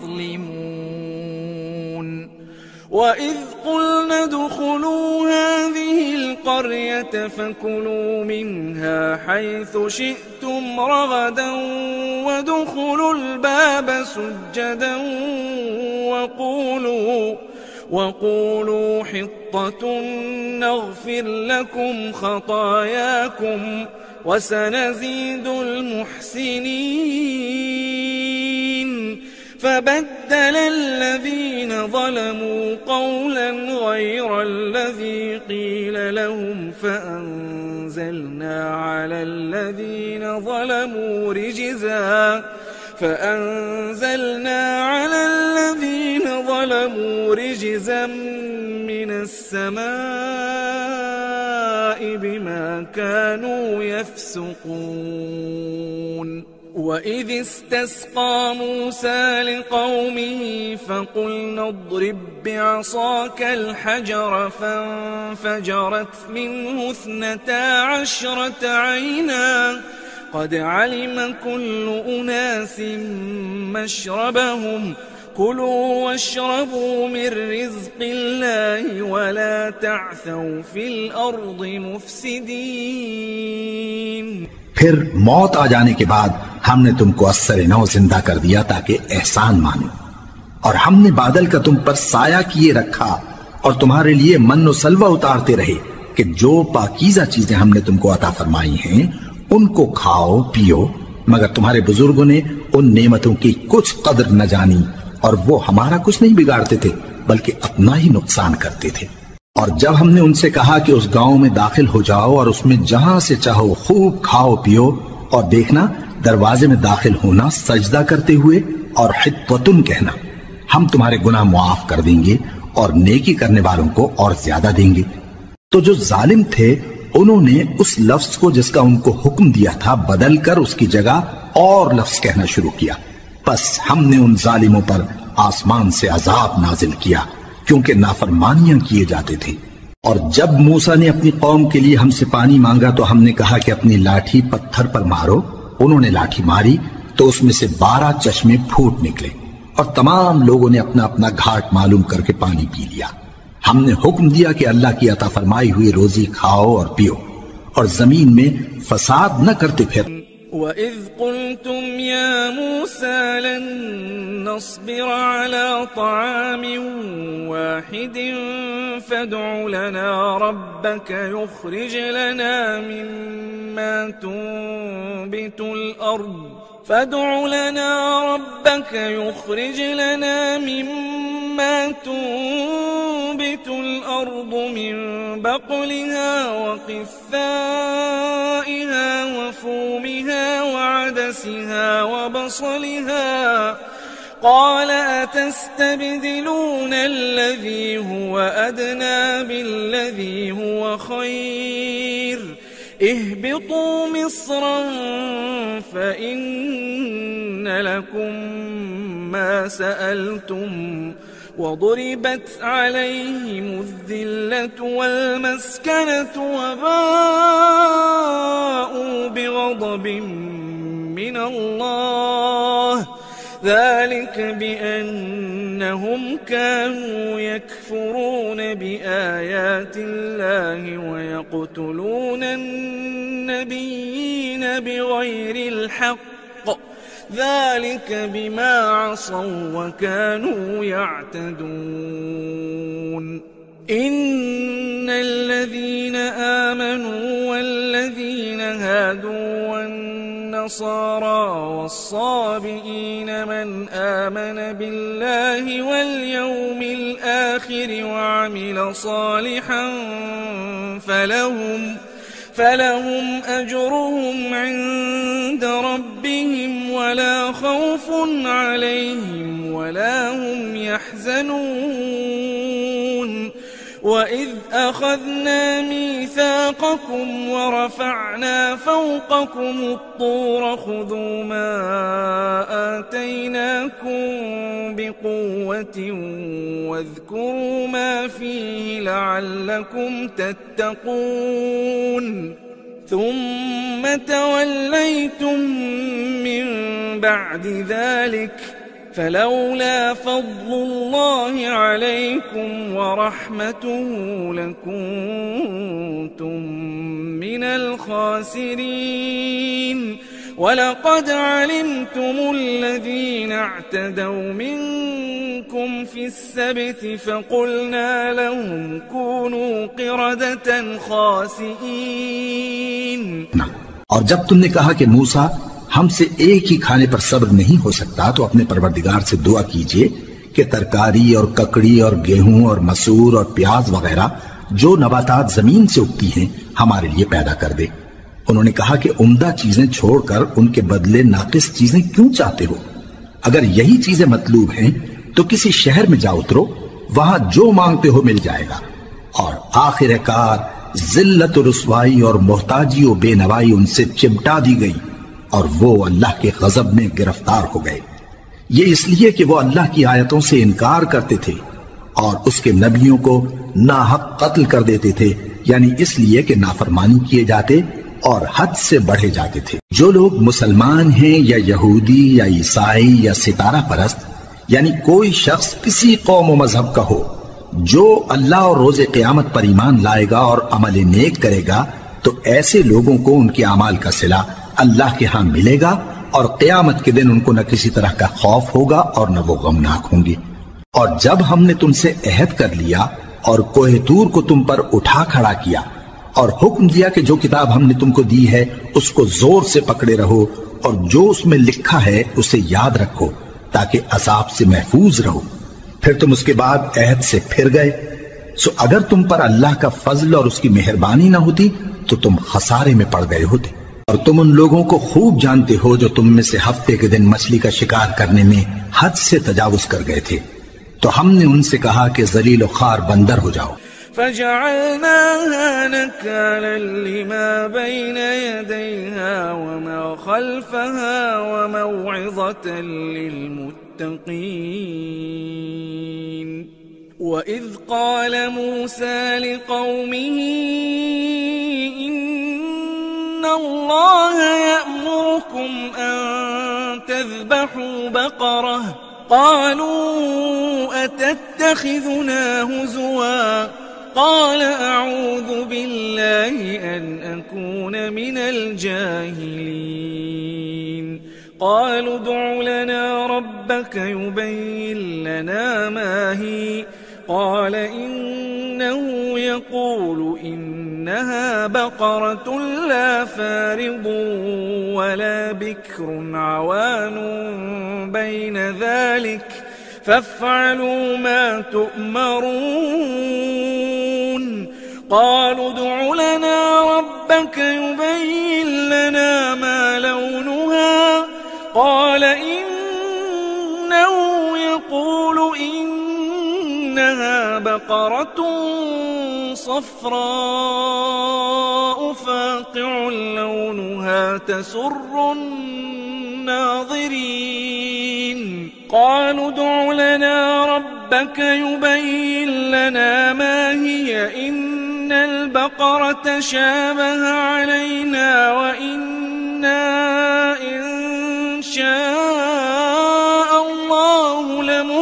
يظلمون وإذ قلنا ادخلوا هذه القرية فكلوا منها حيث شئتم رغدا وادخلوا الباب سجدا وقولوا حطة نغفر لكم خطاياكم وسنزيد المحسنين فبدل الذين ظلموا قولا غير الذي قيل لهم فأنزلنا على الذين ظلموا رجزا من السماء بما كانوا يفسقون وَإِذِ اسْتَسْقَى مُوسَى لِقَوْمِهِ فَقُلْنَا اضْرِب بِّعَصَاكَ الْحَجَرَ فَانفَجَرَتْ مِنْهُ 12 عَيْنًا قَدْ عَلِمَ كُلُّ أُنَاسٍ مَّشْرَبَهُمْ كُلُوا وَاشْرَبُوا مِن رِّزْقِ اللَّهِ وَلَا تَعْثَوْا فِي الْأَرْضِ مُفْسِدِينَ. پھر موت آ جانے کے بعد ہم نے تم کو اثر نو زندہ کر دیا تاکہ احسان مانو. اور ہم نے بادل کا تم پر سایہ کیے رکھا اور تمہارے لیے من و سلوہ اتارتے رہے کہ جو پاکیزہ چیزیں ہم نے تم کو عطا فرمائی ہیں ان کو کھاؤ پیو. مگر تمہارے بزرگوں نے ان نعمتوں کی کچھ قدر نہ جانی اور وہ ہمارا کچھ نہیں بگاڑتے تھے بلکہ اپنا ہی نقصان کرتے تھے. اور جب ہم نے ان سے کہا کہ اس گاؤں میں داخل ہو جاؤ اور اس میں جہاں سے چاہو خوب کھاؤ پیو اور دیکھنا دروازے میں داخل ہونا سجدہ کرتے ہوئے اور حطوتن کہنا ہم تمہارے گناہ معاف کر دیں گے اور نیکی کرنے والوں کو اور زیادہ دیں گے. تو جو ظالم تھے انہوں نے اس لفظ کو جس کا ان کو حکم دیا تھا بدل کر اس کی جگہ اور لفظ کہنا شروع کیا. پس ہم نے ان ظالموں پر آسمان سے عذاب نازل کیا کیونکہ نافرمانیاں کیے جاتے تھے. اور جب موسیٰ نے اپنی قوم کے لیے ہم سے پانی مانگا تو ہم نے کہا کہ اپنی لاٹھی پتھر پر مارو. انہوں نے لاٹھی ماری تو اس میں سے 12 چشمے پھوٹ نکلے اور تمام لوگوں نے اپنا اپنا گھاٹ معلوم کر کے پانی پی لیا. ہم نے حکم دیا کہ اللہ کی عطا فرمائی ہوئی روزی کھاؤ اور پیو اور زمین میں فساد نہ کرتے پھر. وإذ قلتم يا موسى لن نصبر على طعام واحد فادع لنا ربك يخرج لنا مما تنبت الأرض من بقلها وقثائها وفومها وعدسها وبصلها قال أتستبدلون الذي هو أدنى بالذي هو خير اهبطوا مصرا فإن لكم ما سألتم وضربت عليهم الذلة والمسكنة وباءوا بغضب من الله ذلك بأنهم كانوا يكفرون بآيات الله ويقتلون النبيين بغير الحق ذلك بما عصوا وكانوا يعتدون إن الذين آمنوا والذين هادوا والنصارى والصابئين من آمن بالله واليوم الآخر وعمل صالحا فلهم أجرهم عند ربهم ولا خوف عليهم ولا هم يحزنون وإذ أخذنا ميثاقكم ورفعنا فوقكم الطور خذوا ما آتيناكم بقوة واذكروا ما فيه لعلكم تتقون ثم توليتم من بعد ذلك فلولا فضل الله عليكم ورحمته لكنتم من الخاسرين ولقد علمتم الذين اعتدوا منكم في السبت فقلنا لهم كونوا قردة خاسئين। और जब तुमने कहा कि मूसा हमसे एक ही खाने पर सब्र नहीं हो सकता तो अपने परवरदिगार से दुआ कीजिए कि तरकारी और ककड़ी और गेहूं और मसूर और प्याज वगैरह जो नबातात जमीन से उगती हैं हमारे लिए पैदा कर दे। उन्होंने कहा कि उम्दा चीजें छोड़कर उनके बदले नाकिस चीजें क्यों चाहते हो? अगर यही चीजें मतलूब हैं तो किसी शहर में जा उतरो, वहां जो मांगते हो मिल जाएगा। और आखिरकार जिल्लत रुसवाई और मोहताजी और बेनवाई उनसे चिमटा दी गई और वो अल्लाह के गजब में गिरफ्तार हो गए। ये इसलिए कि वो अल्लाह की आयतों से इनकार करते थे और उसके नबियों को नाहक कत्ल कर देते थे, यानी इसलिए कि नाफरमानी किए जाते और हद से बढ़े जाते थे। जो लोग मुसलमान हैं या यहूदी या ईसाई या सितारा परस्त, यानी कोई शख्स किसी कौम और मजहब का हो, जो अल्लाह और रोजे क़यामत पर ईमान लाएगा और अमल नेक करेगा, तो ऐसे लोगों को उनके अमाल का सिला अल्लाह के यहां मिलेगा और क़यामत के दिन उनको न किसी तरह का खौफ होगा और न वो गमनाक होंगे। और जब हमने तुमसे अहद कर लिया और कोहे तूर को तुम पर उठा खड़ा किया और हुक्म दिया कि जो किताब हमने तुमको दी है उसको जोर से पकड़े रहो और जो उसमें लिखा है उसे याद रखो ताकि अज़ाब से महफूज रहो, फिर तुम उसके बाद अहद से फिर गए। सो अगर तुम पर अल्लाह का फजल और उसकी मेहरबानी ना होती तो तुम खसारे में पड़ गए होते। और तुम उन लोगों को खूब जानते हो जो तुम में से हफ्ते के दिन मछली का शिकार करने में हद से तजावुज कर गए थे, तो हमने उनसे कहा कि जलील और खार बंदर हो जाओ। فجعلناها نكالا لما بين يديها وما خلفها وموعظة للمتقين وإذ قال موسى لقومه إن الله يأمركم أن تذبحوا بقرة قالوا أتتخذنا هزوا قال أعوذ بالله أن أكون من الجاهلين قالوا ادع لنا ربك يبين لنا ما هي قال إنه يقول إنها بقرة لا فارض ولا بكر عوان بين ذلك فافعلوا ما تؤمرون قالوا ادع لنا ربك يبين لنا ما لونها قال إنه يقول إنها بقرة صفراء فاقع لونها تسر الناظرين قالوا ادع لنا ربك يبين لنا ما هي إن البقرة شابه علينا وإنا إن شاء الله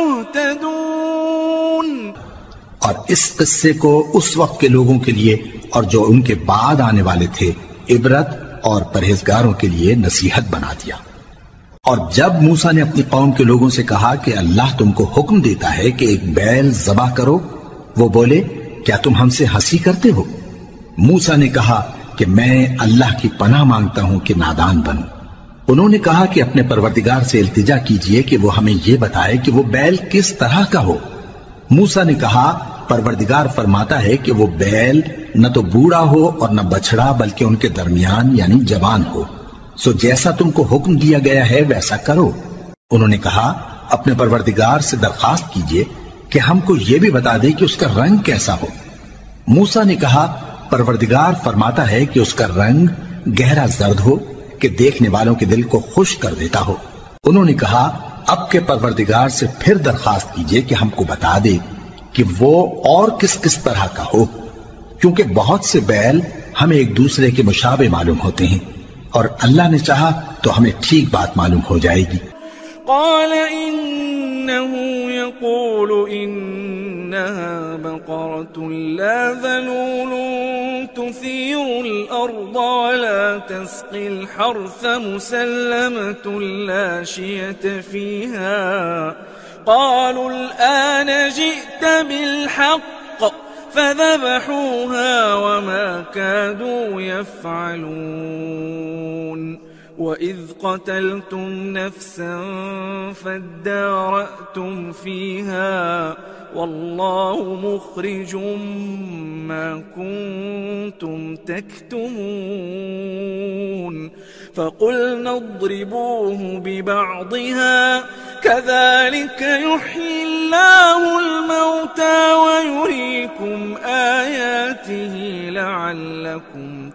لمهتدون। और इस किस्से को उस वक्त के लोगों के लिए और जो उनके बाद आने वाले थे इबरत और परहेजगारों के लिए नसीहत बना दिया। और जब मूसा ने अपनी कौम के लोगों से कहा कि अल्लाह तुमको हुक्म देता है कि एक बैल ज़बह करो, वो बोले क्या तुम हमसे हंसी करते हो? मूसा ने कहा कि मैं अल्लाह की पनाह मांगता हूं कि नादान बनूं। उन्होंने कहा कि अपने परवरदिगार से इल्तिजा कीजिए कि वो हमें ये बताए कि वो बैल किस तरह का हो। मूसा ने कहा परवरदिगार फरमाता है कि वो बैल न तो बूढ़ा हो और न बछड़ा बल्कि उनके दरमियान यानी जवान हो। सो जैसा तुमको हुक्म दिया गया है वैसा करो। उन्होंने कहा अपने परवरदिगार से दरखास्त कीजिए कि हमको ये भी बता दे कि उसका रंग कैसा हो। मूसा ने कहा परवरदिगार फरमाता है कि उसका रंग गहरा जर्द हो कि देखने वालों के दिल को खुश कर देता हो। उन्होंने कहा अब के परवरदिगार से फिर दरखास्त कीजिए कि हमको बता दे कि वो और किस किस तरह का हो, क्योंकि बहुत से बैल हमें एक दूसरे के मुशाबे मालूम होते हैं और अल्लाह ने चाहा तो हमें ठीक बात मालूम हो जाएगी। قال إنه يقول إنها بقرة لا ذلول تثير الأرض ولا تسقي الحرث مسلمة لا شية فيها قالوا الآن جئت بالحق فذبحوها وما كادوا يفعلون وإذ قتلتم نفسا فادارأتم فيها والله مخرج ما كنتم تكتمون فقلنا اضربوه ببعضها كذلك يحيي الله الموتى ويريكم آياته لعلكم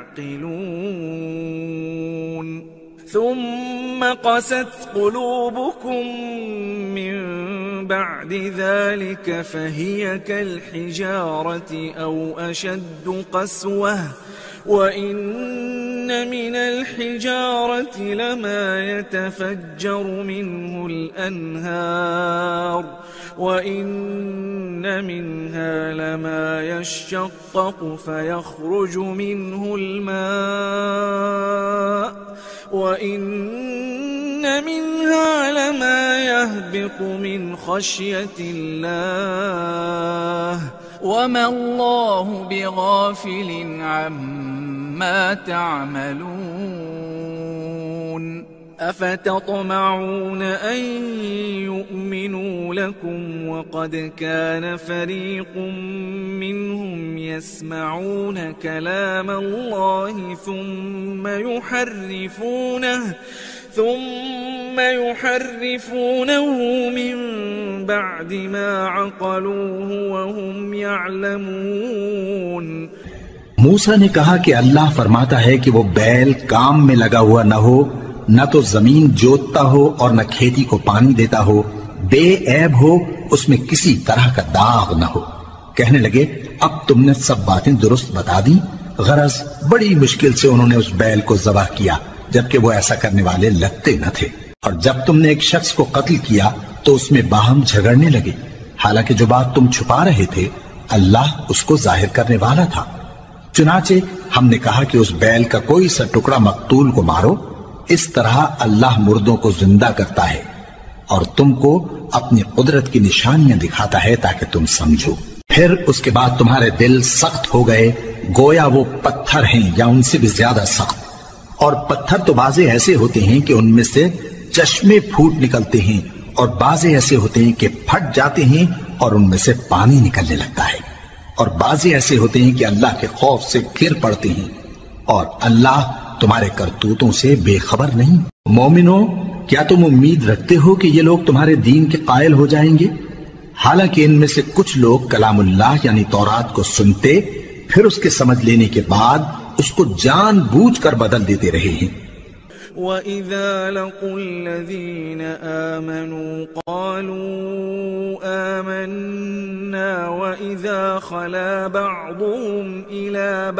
تعقلون ثم قست قلوبكم من بعد ذلك فهي كالحجارة أو أشد قسوة وإن من الحجارة لما يتفجر منه الأنهار وإن منها لما يشقق فيخرج منه الماء وإن منها لما يهبط من خشية الله وما الله بغافل عما تعملون أفتطمعون أن يؤمنوا لكم وقد كان فريق منهم يسمعون كلام الله ثم يحرفونه من بعد ما عقلوه وهم يعلمون। मूसा ने कहा कि अल्लाह फरमाता है कि वो बैल काम में लगा हुआ न हो, न तो जमीन जोतता हो और न खेती को पानी देता हो, बेऐब हो, उसमें किसी तरह का दाग न हो। कहने लगे अब तुमने सब बातें दुरुस्त बता दी। गरज बड़ी मुश्किल से उन्होंने उस बैल को ज़बह किया, जबकि वो ऐसा करने वाले लगते न थे। और जब तुमने एक शख्स को कत्ल किया तो उसमें बाहम झगड़ने लगे। हालांकि जो बात तुम छुपा रहे थे اللہ اس کو ظاہر کرنے والا تھا۔ چنانچہ ہم نے کہا کہ اس بیل کا کوئی سا ٹکڑا مقتول کو مارو، اس طرح اللہ مردوں کو زندہ کرتا ہے اور تم کو اپنی قدرت کی نشانیاں دکھاتا ہے تاکہ تم سمجھو۔ پھر اس کے بعد تمہارے دل سخت ہو گئے گویا وہ پتھر ہیں یا ان سے بھی زیادہ سخت، اور پتھر تو بعضے ایسے ہوتے ہیں کہ ان میں سے چشمے پھوٹ نکلتے ہیں، اور بعضے ایسے ہوتے ہیں کہ پھٹ جاتے ہیں اور ان میں سے پانی نکلنے لگتا ہے، اور بعضے ایسے ہوتے ہیں کہ اللہ کے خوف سے گر پڑتے ہیں، اور اللہ تمہارے کرتوتوں سے بے خبر نہیں۔ مومنو، کیا تم امید رکھتے ہو کہ یہ لوگ تمہارے دین کے قائل ہو جائیں گے؟ حالانکہ ان میں سے کچھ لوگ کلام اللہ یعنی تورات کو سنتے پھر اس کے سمجھ لینے کے بعد اس کو جان بوجھ کر بدل دیتے رہے ہیں۔ وَإِذَا لَقُوا الَّذِينَ آمَنُوا قَالُوا آمَنَّا وَإِذَا خَلَا بَعْضُهُمْ إِلَى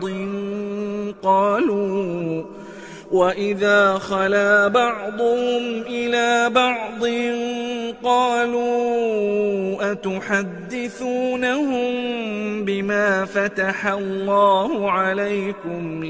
بَعْضٍ قَالُوا أَتُحَدِّثُونَهُم بِمَا فَتَحَ اللَّهُ عَلَيْكُمْ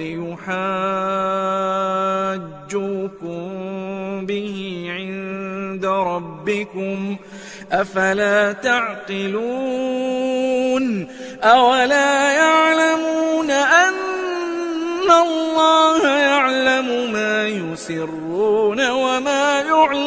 لِيُحَاجُّوكُم بِهِ عِندَ رَبِّكُمْ أَفَلَا تَعْقِلُونَ أَوَلَا يَعْلَمُونَ أَنَّ اللَّهَ يَعْلَمُ مَا يُسِرُّونَ وَمَا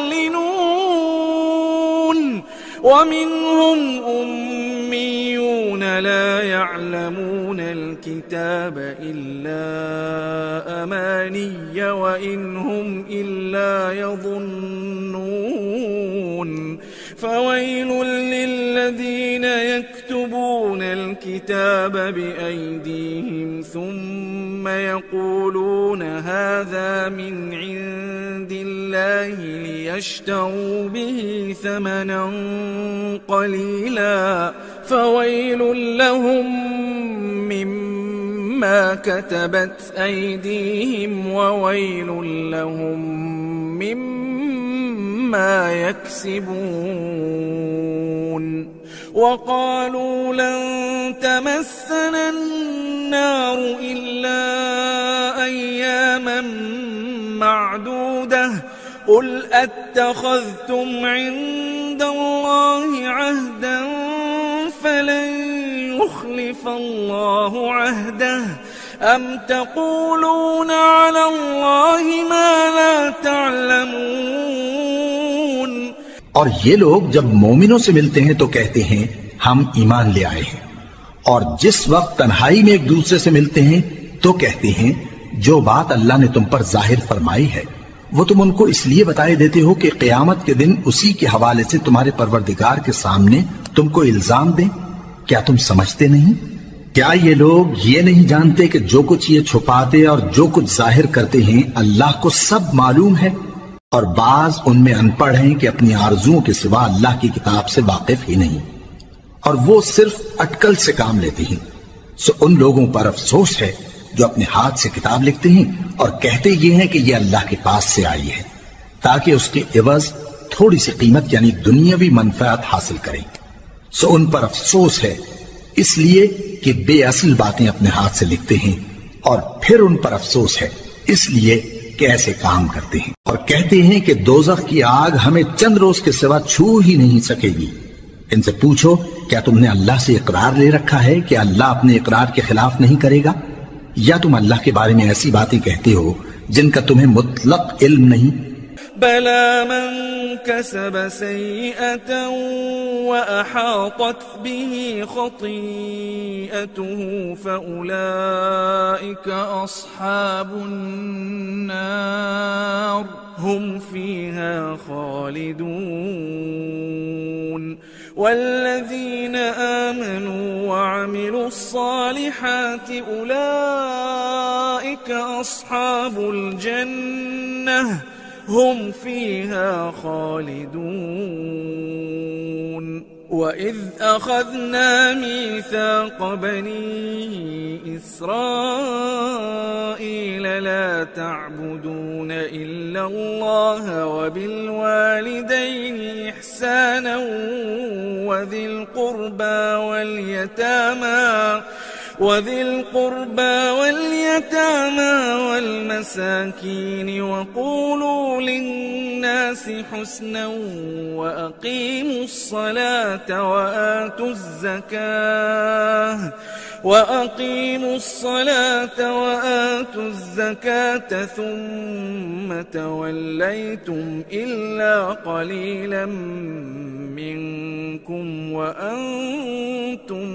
يُعْلِنُونَ وَمِنْهُمْ أُمِّيُّونَ لَا يَعْلَمُونَ الْكِتَابَ إِلَّا أَمَانِيَّ وَإِنْ هُمْ إِلَّا يَظُنُّونَ فَوَيْلٌ لِّلَّذِينَ يَكْتُبُونَ الْكِتَابَ بِأَيْدِيهِمْ ثُمَّ يَقُولُونَ هَذَا مِنْ عِندِ اللَّهِ لِيَشْتَرُوا بِهِ ثَمَنًا قَلِيلًا فَوَيْلٌ لَّهُم مِّمَّا كَتَبَتْ أَيْدِيهِمْ وَوَيْلٌ لَّهُم مِّمَّا يَكْسِبُونَ وَقَالُوا لَن تَمَسَّنَا النَّارُ إِلَّا أَيَّامًا مَّعْدُودَةً قُلْ أَتَّخَذْتُمْ عِندَ اللَّهِ عَهْدًا فَلَن يُخْلِفَ اللَّهُ عَهْدَهُ أَمْ تَقُولُونَ عَلَى اللَّهِ مَا لَا تَعْلَمُونَ۔ اور یہ لوگ جب مومنوں سے ملتے ہیں تو کہتے ہیں ہم ایمان لے آئے ہیں، اور جس وقت تنہائی میں ایک دوسرے سے ملتے ہیں تو کہتے ہیں جو بات اللہ نے تم پر ظاہر فرمائی ہے وہ تم ان کو اس لیے بتائے دیتے ہو کہ قیامت کے دن اسی کے حوالے سے تمہارے پروردگار کے سامنے تم کو الزام دیں۔ کیا تم سمجھتے نہیں؟ کیا یہ لوگ یہ نہیں جانتے کہ جو کچھ یہ چھپاتے اور جو کچھ ظاہر کرتے ہیں اللہ کو سب معلوم ہے؟ اور بعض ان میں ان پڑھ ہیں کہ اپنی آرزوؤں کے سوا اللہ کی کتاب سے واقف ہی نہیں، اور وہ صرف اٹکل سے کام لیتے ہیں۔ سو ان لوگوں پر افسوس ہے جو اپنے ہاتھ سے کتاب لکھتے ہیں اور کہتے یہ ہیں کہ یہ اللہ کے پاس سے آئی ہے تاکہ اس کے عوض تھوڑی سی قیمت یعنی دنیاوی منفعت حاصل کریں۔ سو ان پر افسوس ہے اس لیے کہ بے اصل باتیں اپنے ہاتھ سے لکھتے ہیں، اور پھر ان پر افسوس ہے اس لیے کہ ایسے کام کرتے ہیں، اور کہتے ہیں کہ دوزخ کی آگ ہمیں چند روز کے سوا چھو ہی نہیں سکے گی۔ ان سے پوچھو کیا تم نے اللہ سے اقرار لے رکھا ہے کہ اللہ اپنے اقرار کے خلاف نہیں کرے گا، یا تم اللہ کے بارے میں ایسی باتیں کہتے ہو جن کا تمہیں مطلق علم نہیں؟ بَلَى مَن كَسَبَ سَيِّئَةً وَأَحَاطَتْ بِهِ خَطِيئَتُهُ فَأُولَئِكَ أَصْحَابُ النَّارِ هُمْ فِيهَا خَالِدُونَ وَالَّذِينَ آمَنُوا وَعَمِلُوا الصَّالِحَاتِ أُولَئِكَ أَصْحَابُ الْجَنَّةِ هُمْ فِيهَا خَالِدُونَ وَإِذْ أَخَذْنَا مِيثَاقَ بَنِي إِسْرَائِيلَ ولا تعبدون إلا الله وبالوالدين إحسانا وذي القربى واليتامى والمساكين وقولوا للناس حسنا وأقيموا الصلاة وآتوا الزكاة ثم توليتم إلا قليلا منكم وأنتم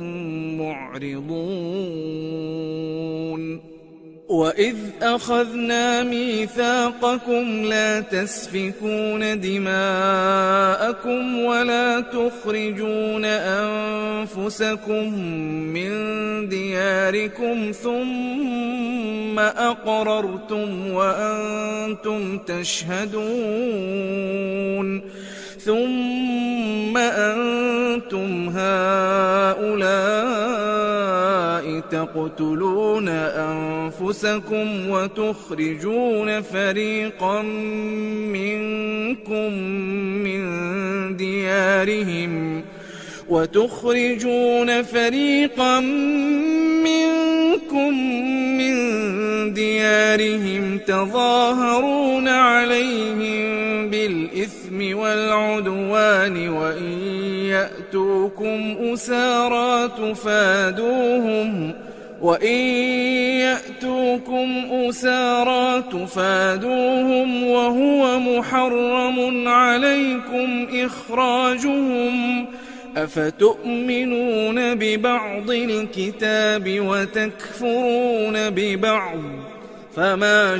معرضون وإذ أخذنا ميثاقكم لا تسفكون دماءكم ولا تخرجون أنفسكم من دياركم ثم أقررتم وأنتم تشهدون ثم أنتم هؤلاء تقتلون أنفسكم وتخرجون فريقا منكم من ديارهم تظاهرون عليهم بالإثم والعدوان وإن يأتوكم أسارى تفادوهم وهو محرم عليكم إخراجهم أفتؤمنون ببعض الكتاب وتكفرون ببعض فما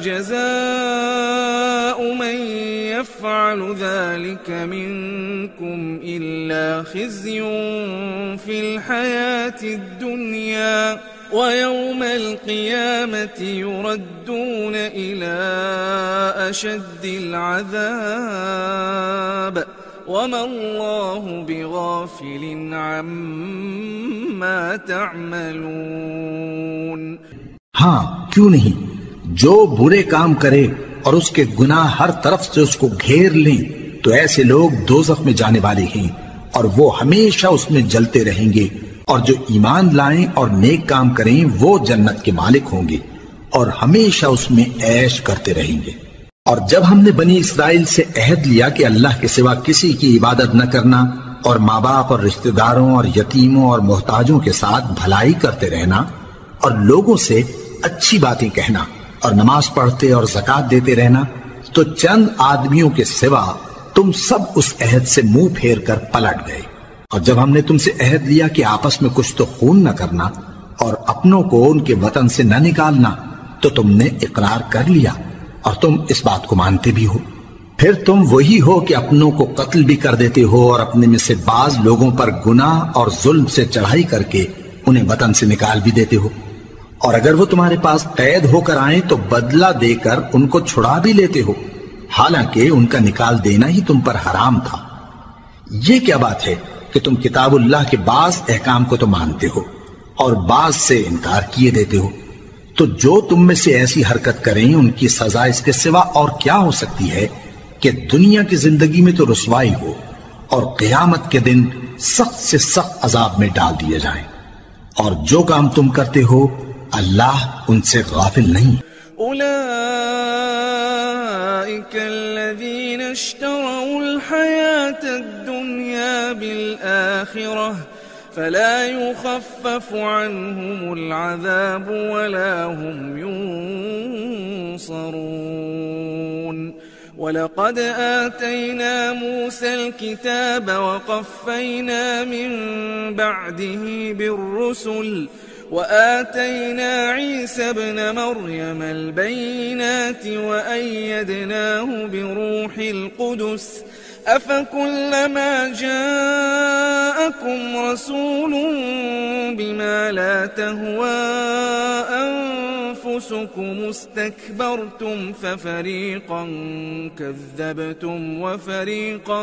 جزاء من يفعل ذلك منكم إلا خزي في الحياة الدنيا ويوم القيامة يردون إلى أشد العذاب وما الله بغافل عما تعملون। हाँ, क्यों नहीं? जो बुरे काम करे और उसके गुनाह हर तरफ से उसको घेर लें तो ऐसे लोग दोज़ख में जाने वाले हैं और वो हमेशा उसमें जलते रहेंगे। और जो ईमान लाएं और नेक काम करें वो जन्नत के मालिक होंगे और हमेशा उसमें ऐश करते रहेंगे। और जब हमने बनी इसराइल से अहद लिया कि अल्लाह के सिवा किसी की इबादत न करना और माँ बाप और रिश्तेदारों और यतीमों और मोहताजों के साथ भलाई करते रहना और लोगों से अच्छी बातें कहना और नमाज पढ़ते और ज़कात देते रहना, तो चंद आदमियों के सिवा तुम सब उस अहद से मुंह फेर कर पलट गए। और जब हमने तुमसे अहद लिया कि आपस में कुछ तो खून न करना और अपनों को उनके वतन से न निकालना, तो तुमने इकरार कर लिया और तुम इस बात को मानते भी हो। फिर तुम वही हो कि अपनों को कत्ल भी कर देते हो और अपने में से बाज लोगों पर गुनाह और जुल्म से चढ़ाई करके उन्हें वतन से निकाल भी देते हो। और अगर वो तुम्हारे पास कैद होकर आए तो बदला देकर उनको छुड़ा भी लेते हो, हालांकि उनका निकाल देना ही तुम पर हराम था। ये क्या बात है कि तुम किताबुल्लाह के बाज अहकाम को तो मानते हो और बाज से इनकार किए देते हो। तो जो तुम में से ऐसी हरकत करें उनकी सजा इसके सिवा और क्या हो सकती है कि दुनिया की जिंदगी में तो रुसवाई हो और क़यामत के दिन सख्त से सख्त अजाब में डाल दिए जाएं। और जो काम तुम करते हो अल्लाह उनसे गाफिल नहीं। उलाइका अल्लज़ीना इश्तरौ अल-हयात अद-दुन्या बिल-आखिरह फला युखफ्फफु अन्हुमुल अज़ाब वला हुम युंसरून। वलक़द आतैना मूसा अल-किताब वक़फ़ैना मिन बअदिही बिर्रुसुल وآتينا عيسى ابن مريم البينات وأيدناه بروح القدس أفكلما جاءكم رسول بما لا تهوى أنفسكم استكبرتم ففريقا كذبتم وفريقا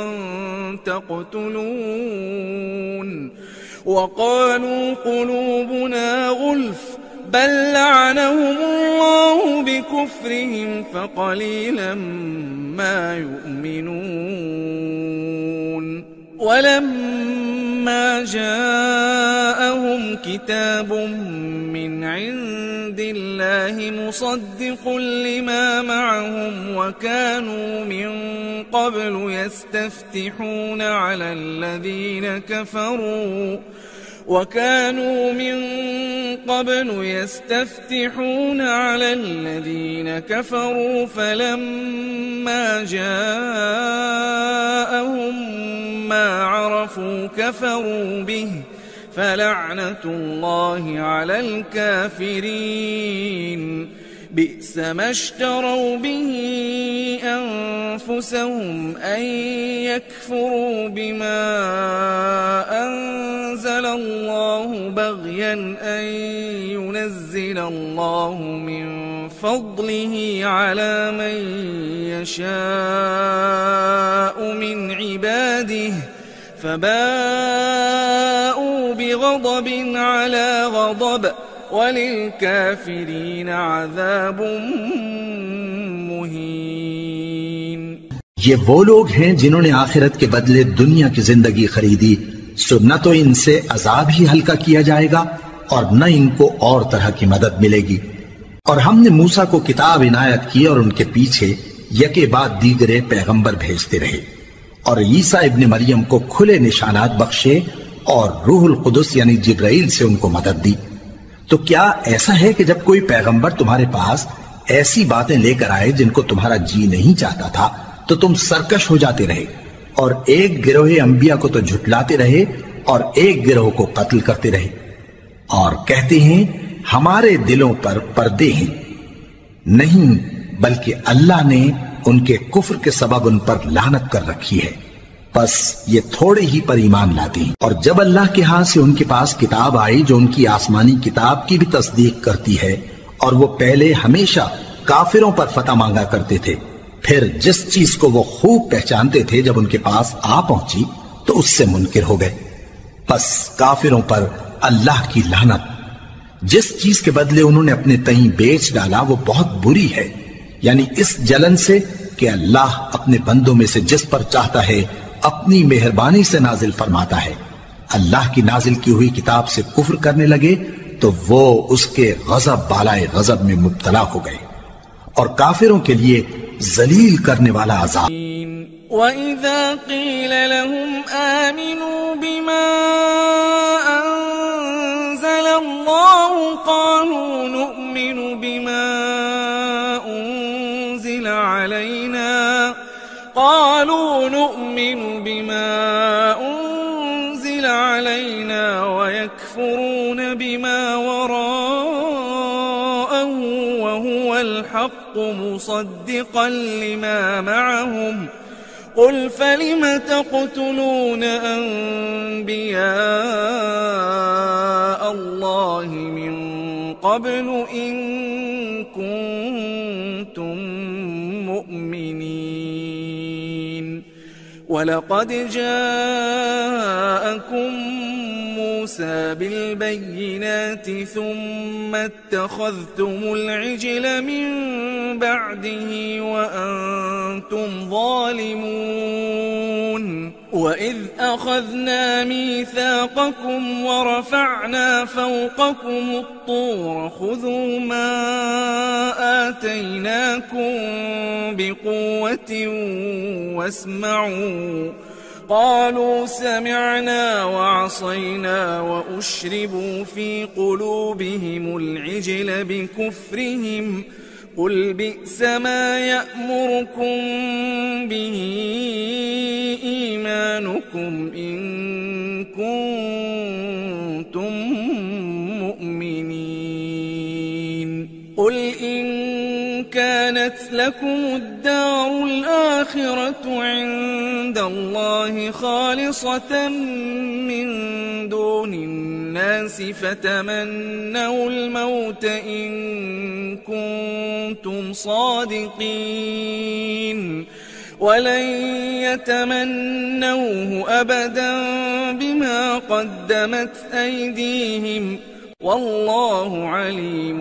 تقتلون وقالوا قلوبنا غلف بل لعنهم الله بكفرهم فقليلا ما يؤمنون ولما جاءهم كتاب من عند الله مصدق لما معهم وكانوا من قبل يستفتحون على الذين كفروا فلما جاءهم ما عرفوا كفروا به فلعنة الله على الكافرين بئس ما اشتروا به أنفسهم أن يكفروا بما أنزل الله بغيا أن ينزل الله من فضله على من يشاء من عباده فباءوا بغضب على غضب وللكافرين عذاب मुहीन। ये वो लोग हैं जिन्होंने आखिरत के बदले दुनिया की जिंदगी खरीदी, सो न तो इनसे अजाब ही हल्का किया जाएगा और न इनको और तरह की मदद मिलेगी। और हमने मूसा को किताब इनायत की और उनके पीछे यके बाद दीगरे पैगंबर भेजते रहे और ईसा इब्ने मरियम को खुले निशानात बख्शे और रूहुल कुदस यानी जिब्राइल से उनको मदद दी। तो क्या ऐसा है कि जब कोई पैगंबर तुम्हारे पास ऐसी बातें लेकर आए जिनको तुम्हारा जी नहीं चाहता था तो तुम सरकश हो जाते रहे और एक गिरोह अंबिया को तो झुटलाते रहे और एक गिरोह को कत्ल करते रहे और कहते हैं हमारे दिलों पर पर्दे हैं? नहीं, बल्कि अल्लाह ने उनके कुफ्र के सबब उन पर लानत कर रखी है, बस ये थोड़े ही पर ईमान लाते हैं। और जब अल्लाह के हाथ से उनके पास किताब आई जो उनकी आसमानी किताब की भी तस्दीक करती है और वो पहले हमेशा काफिरों पर फतह मांगा करते थे, फिर जिस चीज को वो खूब पहचानते थे जब उनके पास आ पहुंची तो उससे मुनकिर हो गए। बस काफिरों पर अल्लाह की लानत। जिस चीज के बदले उन्होंने अपने तईं बेच डाला वो बहुत बुरी है, यानी इस जलन से कि अल्लाह अपने बंदों में से जिस पर चाहता है अपनी मेहरबानी से नाजिल फरमाता है। अल्लाह की नाजिल की हुई किताब से कुफ्र करने लगे तो वो उसके गजब बालाए गजब में मुब्तला हो गए और काफिरों के लिए जलील करने वाला अज़ाब। वइज़ा क़ील लहुम आमिनू बिमा अंज़लल्लाहु क़ालू नु'मिनु बिमा उन्ज़िला अलैना वयकफुरून बिमा वराअहु वहुवल हक़्क़ु मुसद्दिक़न लिमा मअहुम क़ुल फलिम तक़्तुलून अंबिया अल्लाहि मिन क़ब्लु इन कुन्तुम मुअ्मिनीन। वलक़द जाअकुम मूसा बिलबय्यिनात थुम्म इत्तख़ज़्तुमुल इज्ल मिन बअदिही वअन्तुम ज़ालिमून। वइज़ अख़ज़ना मीथाक़कुम वरफ़अना फ़ौक़कुम الطور خذوا ما آتيناكم بقوة واسمعوا قالوا سمعنا وعصينا وأشربوا في قلوبهم العجل بكفرهم قل بئس ما يأمركم به إيمانكم إن كنتم مؤمنين قل إن كانت لكم الدار الآخرة عند الله خالصة من دون الناس فتمنوا الموت إن كنتم صادقين ولن يتمنوه أبدا بما قدمت أيديهم واللہ علیم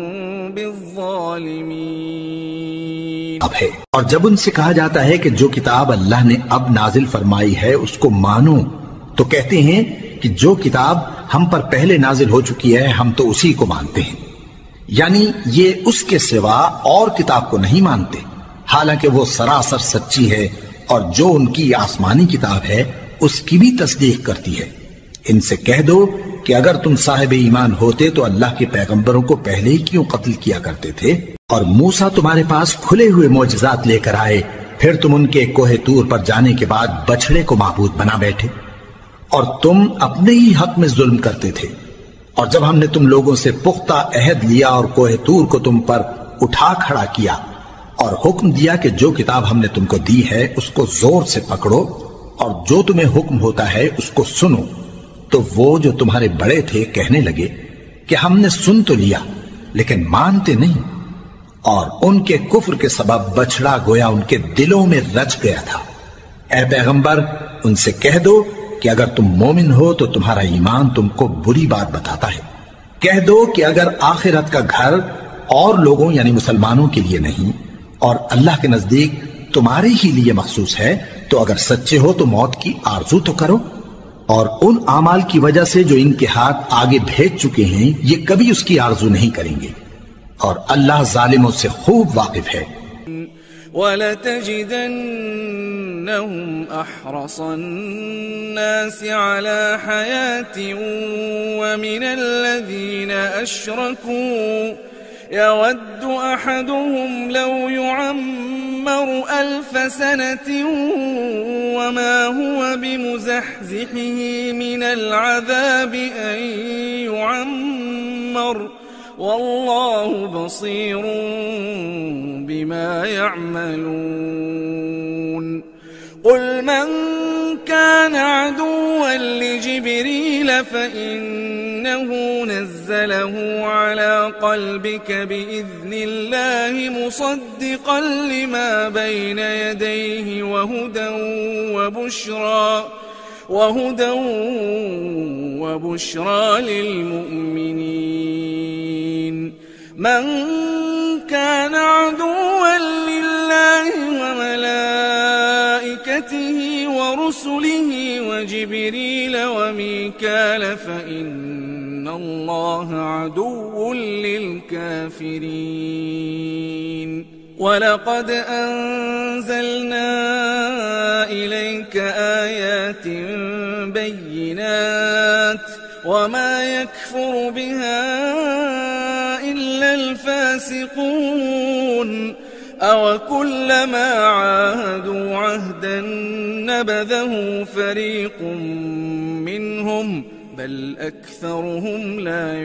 بالظالمین۔ اب ہے، اور جب ان سے کہا جاتا ہے کہ جو کتاب اللہ نے اب نازل فرمائی ہے اس کو مانو، تو کہتے ہیں کہ جو کتاب ہم پر پہلے نازل ہو چکی ہے ہم تو اسی کو مانتے ہیں، یعنی یہ اس کے سوا اور کتاب کو نہیں مانتے، حالانکہ وہ سراسر سچی ہے، اور جو ان کی آسمانی کتاب ہے اس کی بھی تصدیق کرتی ہے۔ ان سے کہہ دو کہ اگر تم صاحب ایمان ہوتے تو اللہ کے پیغمبروں کو پہلے ہی کیوں قتل کیا کرتے تھے؟ اور موسیٰ تمہارے پاس کھلے ہوئے معجزات لے کر آئے، پھر تم ان کے کوہ طور پر جانے کے بعد بچڑے کو معبود بنا بیٹھے، اور تم اپنے ہی حق میں ظلم کرتے تھے۔ اور جب ہم نے تم لوگوں سے پختہ عہد لیا اور کوہ طور کو تم پر اٹھا کھڑا کیا اور حکم دیا کہ جو کتاب ہم نے تم کو دی ہے اس کو زور سے پکڑو اور جو تمہیں حکم ہوتا ہے اس کو سنو، تو وہ جو تمہارے بڑے تھے کہنے لگے کہ ہم نے سن تو لیا لیکن مانتے نہیں، اور ان کے کفر کے سبب بچڑا گویا ان کے دلوں میں رچ گیا تھا۔ اے پیغمبر ان سے کہہ دو کہ اگر تم مومن ہو تو تمہارا ایمان تم کو بری بات بتاتا ہے، کہہ دو کہ اگر آخرت کا گھر اور لوگوں یعنی مسلمانوں کے لیے نہیں اور اللہ کے نزدیک تمہارے ہی لیے مخصوص ہے تو اگر سچے ہو تو موت کی آرزو تو کرو، اور ان اعمال کی وجہ سے جو ان کے ہاتھ آگے بھیج چکے ہیں یہ کبھی اس کی آرزو نہیں کریں گے، اور اللہ ظالموں سے خوب واقف ہے۔ وَلَتَجِدَنَّهُمْ أَحْرَصَ النَّاسِ عَلَى حَيَاةٍ وَمِنَ الَّذِينَ أَشْرَكُوا يَوَدُّ أَحَدُهُمْ لَوْ يُعَمَّرُ 1000 سَنَةٍ وَمَا هُوَ بِمُزَحْزِحِهِ مِنَ الْعَذَابِ أَن يُعَمَّرَ وَاللَّهُ بَصِيرٌ بِمَا يَعْمَلُونَ قُلْ مَنْ كَانَ عَدُوًّا لِجِبْرِيلَ فَإِنَّهُ نَزَّلَهُ عَلَى قَلْبِكَ بِإِذْنِ اللَّهِ مُصَدِّقًا لِمَا بَيْنَ يَدَيْهِ وَهُدًى وَبُشْرَى لِلْمُؤْمِنِينَ مَنْ كَانَ عَدُوًّا لِلَّهِ وَمَلَائِكَتِهِ وَرُسُلِهِ وَجِبْرِيلَ وَمِيكَالَ فَإِنَّ اللَّهَ عَدُوٌّ لِلْكَافِرِينَ وَلَقَدْ أَنزَلْنَا إِلَيْكَ آيَاتٍ بَيِّنَاتٍ وَمَا يَكْفُرُ بِهَا إِلَّا الْفَاسِقُونَ أَوَكُلَّمَا عَاهَدُوا عَهْدًا نَبَذَهُ فَرِيقٌ مِّنْهُمْ بَلْ أَكْثَرُهُمْ لَا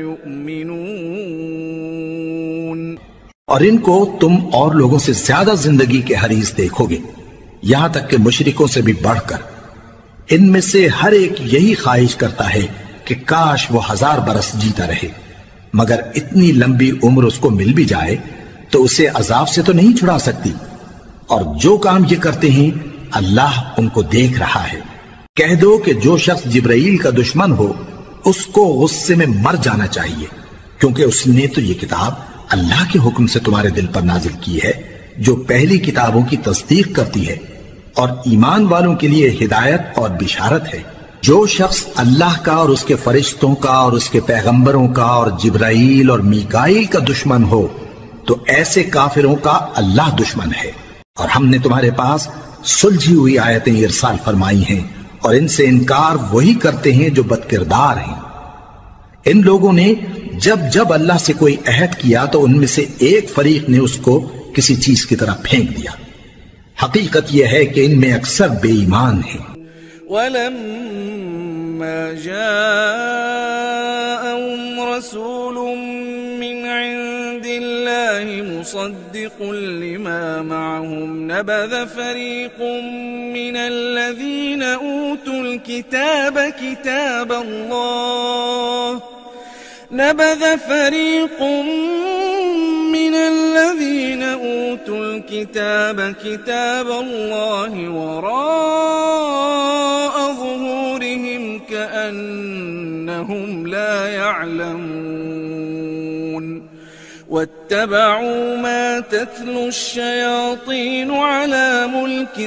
يُؤْمِنُونَ۔ اور ان کو تم اور لوگوں سے زیادہ زندگی کے حریص دیکھو گے، یہاں تک کہ مشرکوں سے بھی بڑھ کر۔ ان میں سے ہر ایک یہی خواہش کرتا ہے کہ کاش وہ 1000 برس جیتا رہے، مگر اتنی لمبی عمر اس کو مل بھی جائے تو اسے عذاب سے تو نہیں چھڑا سکتی، اور جو کام یہ کرتے ہیں اللہ ان کو دیکھ رہا ہے۔ کہہ دو کہ جو شخص جبرائیل کا دشمن ہو اس کو غصے میں مر جانا چاہیے، کیونکہ اس نے تو یہ کتاب اللہ کے حکم سے تمہارے دل پر نازل کی ہے جو پہلی کتابوں کی تصدیق کرتی ہے اور ایمان والوں کے لیے ہدایت اور بشارت ہے۔ جو شخص اللہ کا اور اس کے فرشتوں کا اور اس کے پیغمبروں کا اور جبرائیل اور میکائیل کا دشمن ہو تو ایسے کافروں کا اللہ دشمن ہے۔ اور ہم نے تمہارے پاس سلجھی ہوئی آیتیں ارسال فرمائی ہیں، اور ان سے انکار وہی کرتے ہیں جو بد کردار ہیں۔ ان لوگوں نے جب جب اللہ سے کوئی عہد کیا تو ان میں سے ایک فریق نے اس کو کسی چیز کی طرح پھینک دیا۔ حقیقت یہ ہے کہ ان میں اکثر بے ایمان ہیں۔ وَلَمَّا جَاءَهُمْ رَسُولٌ مِّنْ عِندِ اللَّهِ مُصَدِّقٌ لِمَا مَعَهُمْ نَبَذَ فَرِيقٌ مِّنَ الَّذِينَ أُوتُوا الْكِتَابَ كِتَابَ اللَّهِ وَرَاءَ ظُهُورِهِمْ كَأَنَّهُمْ لَا يَعْلَمُونَ واتبعوا ما تتلو الشياطين على ملك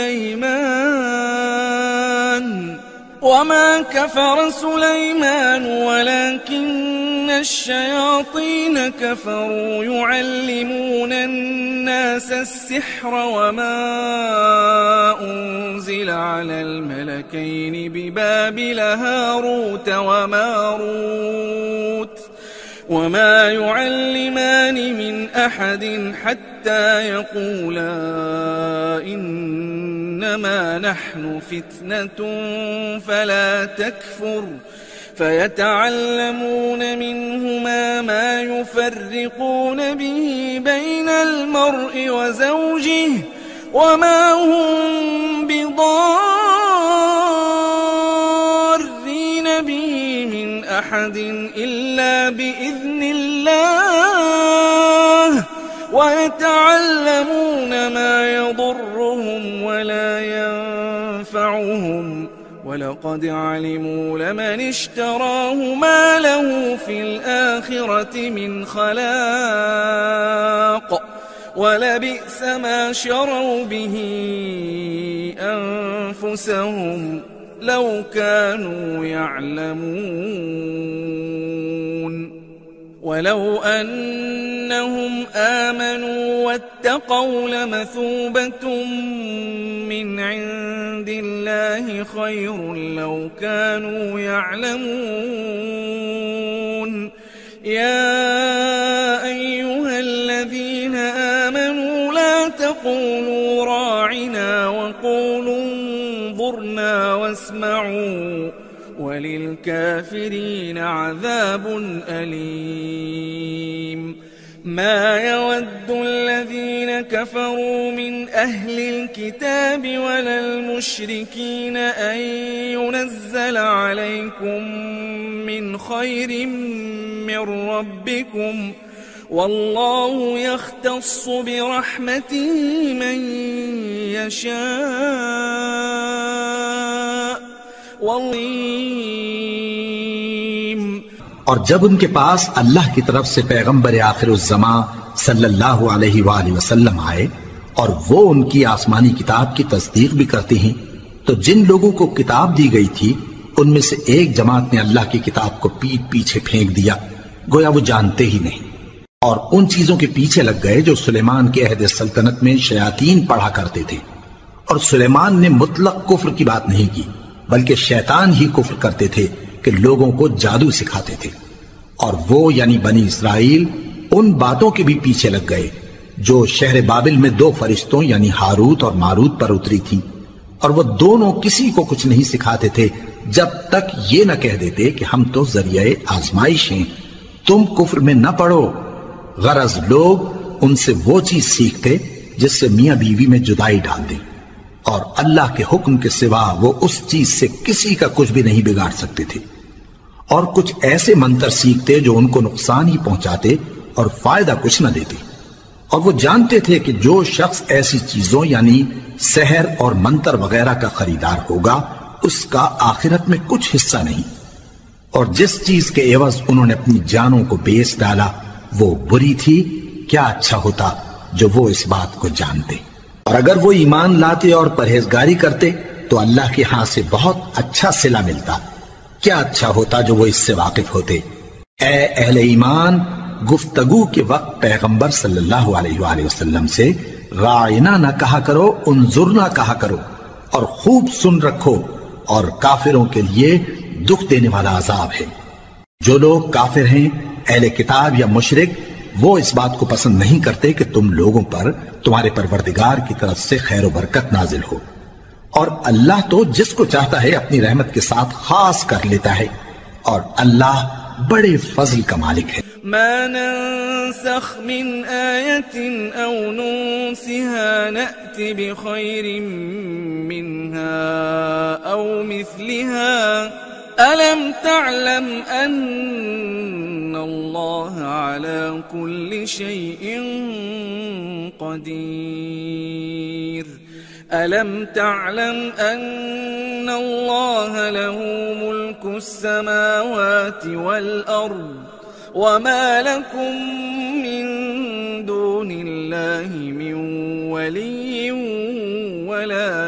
سليمان وما كفر سليمان ولكن الشياطين كفروا يعلمون الناس السحر وما أنزل على الملكين ببابل هاروت وماروت وما يعلمان من أحد حتى يقولا إنما نحن فتنة فلا تكفر فيتعلمون منهما ما يفرقون به بين المرء وزوجه وما هم بضارين به من أحد إلا بإذن الله ويتعلمون ما يضرهم ولا ينفعهم ولقد علموا لمن اشتراه ما له في الآخرة من خلاق ولبئس ما شروا به أنفسهم لو كانوا يعلمون ولو أنهم آمنوا واتقوا لمثوبة من عند الله خير لو كانوا يعلمون يا أيها الذين آمنوا لا تقولوا راعنا وقولوا انظرنا واسمعوا وللكافرين عذاب أليم ما يود الذين كفروا من أهل الكتاب ولا المشركين أن ينزل عليكم من خير من ربكم والله يختص برحمته من يشاء والله और जब उनके पास अल्लाह की तरफ से पैगंबर आखिरुज़्ज़मा सल्लल्लाहु अलैहि वसल्लम आए और वो उनकी आसमानी किताब की तस्दीक भी करते हैं, तो जिन लोगों को किताब दी गई थी उनमें से एक जमात ने अल्लाह की किताब को पीठ पीछे फेंक दिया, गोया वो जानते ही नहीं, और उन चीजों के पीछे लग गए जो सुलेमान के अहद सल्तनत में शयातीन पढ़ा करते थे। और सुलेमान ने मुतलक कुफ्र की बात नहीं की, बल्कि शैतान ही कुफ्र करते थे कि लोगों को जादू सिखाते थे। और वो यानी बनी इसराइल उन बातों के भी पीछे लग गए जो शहर बाबिल में दो फरिश्तों यानी हारूत और मारूत पर उतरी थी, और वो दोनों किसी को कुछ नहीं सिखाते थे जब तक ये न कह देते कि हम तो जरिए आजमाइश हैं, तुम कुफ्र में न पड़ो। गरज लोग उनसे वो चीज सीखते जिससे मियां बीवी में जुदाई डाल दे, और अल्लाह के हुक्म के सिवा वो उस चीज से किसी का कुछ भी नहीं बिगाड़ सकते थे। और कुछ ऐसे मंत्र सीखते जो उनको नुकसान ही पहुंचाते और फायदा कुछ न देते। और वो जानते थे कि जो शख्स ऐसी चीजों यानी सहर और मंत्र वगैरह का खरीदार होगा उसका आखिरत में कुछ हिस्सा नहीं। और जिस चीज के एवज उन्होंने अपनी जानों को बेच डाला वो बुरी थी, क्या अच्छा होता जो वो इस बात को जानते। और अगर वो ईमान लाते और परहेजगारी करते तो अल्लाह के हाथ से बहुत अच्छा सिला मिलता, क्या अच्छा होता जो वो इससे वाकिफ होते। ए अहले ईमान, गुफ्तगू के वक्त पैगंबर सल्लल्लाहु अलैहि वसल्लम से राइना न कहा करो, उन्जुरना कहा करो, और खूब सुन रखो, और काफिरों के लिए दुख देने वाला अजाब है। जो लोग काफिर हैं, अहले किताब या मुशरिक, वो इस बात को पसंद नहीं करते कि तुम लोगों पर तुम्हारे परवरदिगार की तरफ से खैर बरकत नाजिल हो, और अल्लाह तो जिसको चाहता है अपनी रहमत के साथ खास कर लेता है, और अल्लाह बड़े फजल का मालिक है। मा नंसख मिन आयतिन औ नुनसिहा नअति बिखैरिन मिन्हा औ मिस्लिहा अलम तअलम अन्ना अल्लाह अला कुल्लि शैइन क़दीर अलम तअलम अन्ना अल्लाह लहू मुल्कु स्समावाति वल अर्द वमा लकुम मिन ولي ولا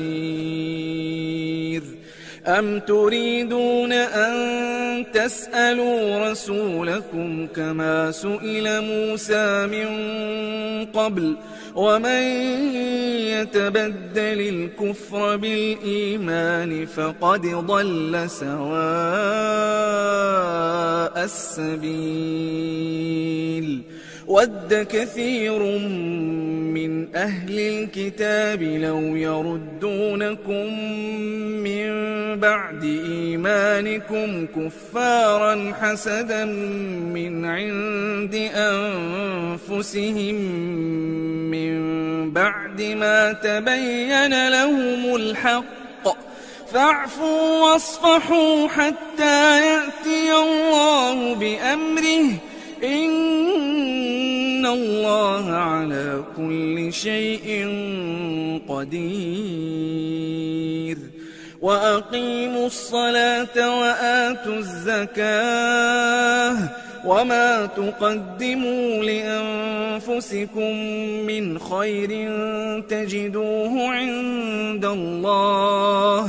نصير أم تريدون أن تسألوا رسولكم كما سئل موسى من قبل ومن يتبدل الكفر بالإيمان فقد ضل سواء السبيل ود كثير من أهل الكتاب لو يردونكم من بعد إيمانكم كفارا حسدا من عند أنفسهم من بعد ما تبين لهم الحق فاعفوا واصفحوا حتى يأتي الله بأمره إن الله على كل شيء قدير وأقيموا الصلاة وآتوا الزكاة وما تقدموا لأنفسكم من خير تجدوه عند الله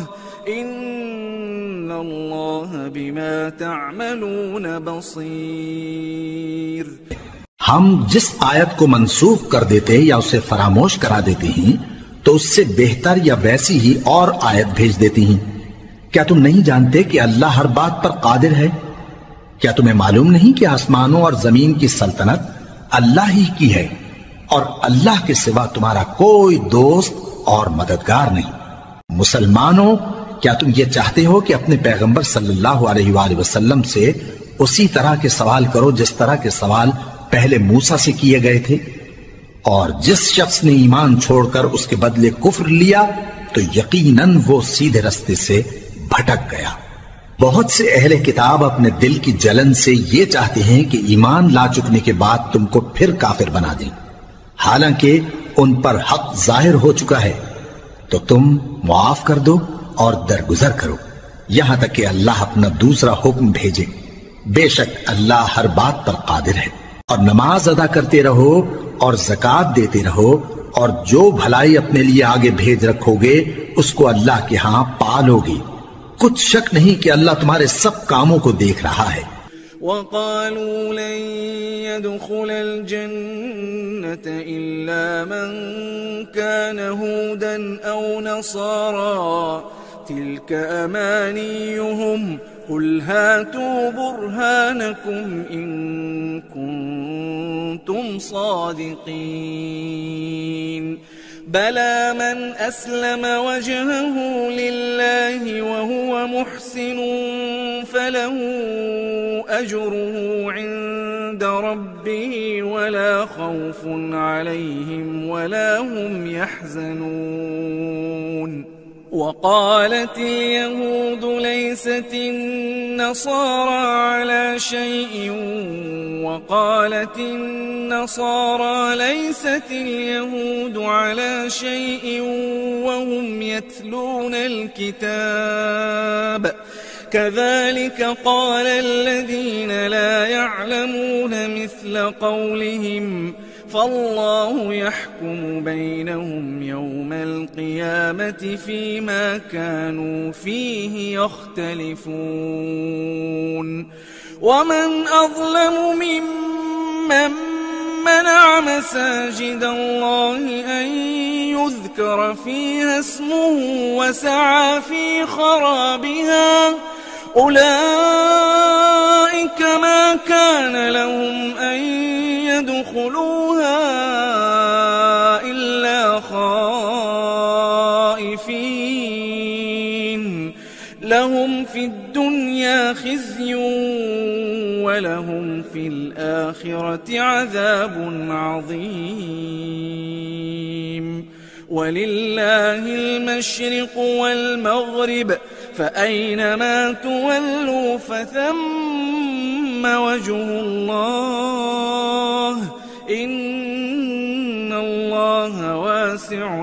إن الله بما تعملون بصير। हम जिस आयत को मंसूख कर देते या उसे फरामोश करा देते हैं तो उससे बेहतर या वैसी ही और आयत भेज देती हैं। क्या तुम नहीं जानते कि अल्लाह हर बात पर कादिर है? क्या तुम्हें मालूम नहीं कि आसमानों और जमीन की सल्तनत अल्लाह ही की है और अल्लाह के सिवा तुम्हारा कोई दोस्त और मददगार नहीं। मुसलमानों, क्या तुम ये चाहते हो कि अपने पैगंबर सल्लल्लाहु अलैहि वसल्लम से उसी तरह के सवाल करो जिस तरह के सवाल पहले मूसा से किए गए थे? और जिस शख्स ने ईमान छोड़कर उसके बदले कुफ्र लिया तो यकीनन वो सीधे रास्ते से भटक गया। बहुत से अहले किताब अपने दिल की जलन से ये चाहते हैं कि ईमान ला चुकने के बाद तुमको फिर काफिर बना दें, हालांकि उन पर हक जाहिर हो चुका है। तो तुम मुआफ कर दो और दरगुजर करो यहां तक कि अल्लाह अपना दूसरा हुक्म भेजे। बेशक अल्लाह हर बात पर कादिर है। और नमाज अदा करते रहो और ज़कात देते रहो और जो भलाई अपने लिए आगे भेज रखोगे उसको अल्लाह के यहां पालोगे। कुछ शक नहीं कि अल्लाह तुम्हारे सब कामों को देख रहा है। वक़ालू लन यदखुलल जन्नत इल्ला मन कान हुदन औ नसारा तिल्क अमानियुहुम कुल हातू बुरहानकुम इन कुंतुम सादिकीन बला मन अस्लम वजहहु लिल्लाहि वहुव मुहसिनुन फलहु अज्रुहु इंद रब्बिहि वला खौफुन अलैहिम वला हुम यहज़नून। وقالت اليهود ليست النصارى على شيء وقالت النصارى ليست اليهود على شيء وهم يتلون الكتاب كذلك قال الذين لا يعلمون مثل قولهم فالله يحكم بينهم يوم القيامة فيما كانوا فيه يختلفون ومن أظلم ممن منع مساجد الله أن يذكر فيها اسمه وسعى في خرابها أولئك ما كان لهم أن يدخلوها إلا خائفين لهم في الدنيا خزي ولهم في الآخرة عذاب عظيم ولله المشرق والمغرب فأينما تولوا فثم وجه الله إن الله واسع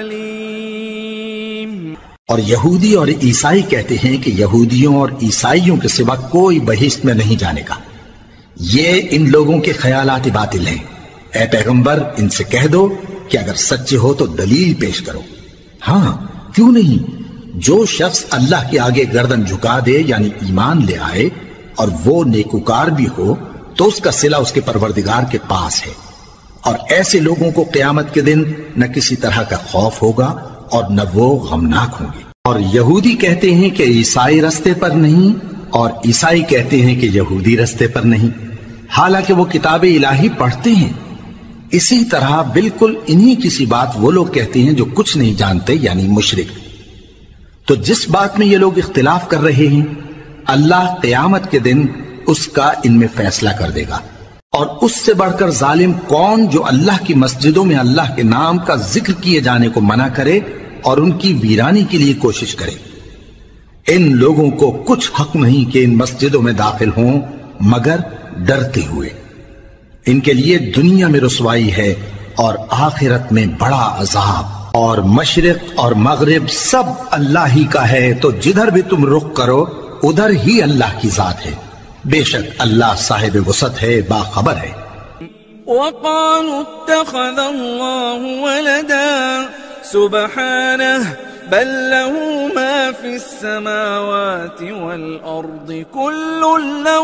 عليم। और यहूदी और ईसाई कहते हैं कि यहूदियों और ईसाइयों के सिवा कोई बहिश्त में नहीं जाने का। ये इन लोगों के ख्यालात बातिल हैं। ऐ पैगंबर, इनसे कह दो کہ اگر سچے ہو تو دلیل پیش کرو۔ ہاں کیوں نہیں، جو شخص اللہ کے آگے گردن جھکا دے یعنی ایمان لے آئے اور وہ نیکوکار بھی ہو تو اس کا صلہ اس کے پروردگار کے پاس ہے، اور ایسے لوگوں کو قیامت کے دن نہ کسی طرح کا خوف ہوگا اور نہ وہ غمناک ہوں گے۔ اور یہودی کہتے ہیں کہ عیسائی رستے پر نہیں، اور عیسائی کہتے ہیں کہ یہودی رستے پر نہیں، حالانکہ وہ کتاب الہی پڑھتے ہیں۔ اسی طرح بالکل انہی کسی بات وہ لوگ کہتے ہیں جو کچھ نہیں جانتے یعنی مشرک۔ تو جس بات میں یہ لوگ اختلاف کر رہے ہیں اللہ قیامت کے دن اس کا ان میں فیصلہ کر دے گا۔ اور اس سے بڑھ کر ظالم کون جو اللہ کی مسجدوں میں اللہ کے نام کا ذکر کیے جانے کو منع کرے اور ان کی ویرانی کے لیے کوشش کرے۔ ان لوگوں کو کچھ حق نہیں کہ ان مسجدوں میں داخل ہوں مگر ڈرتے ہوئے۔ ان کے لیے دنیا میں رسوائی ہے اور آخرت میں بڑا عذاب۔ اور مشرق اور مغرب سب اللہ ہی کا ہے، تو جدھر بھی تم رخ کرو ادھر ہی اللہ کی ذات ہے، بے شک اللہ صاحب وسعت ہے، باخبر ہے۔ وقالوا اتخذ الله ولدا سبحانه بل له ما في السماوات والأرض كل له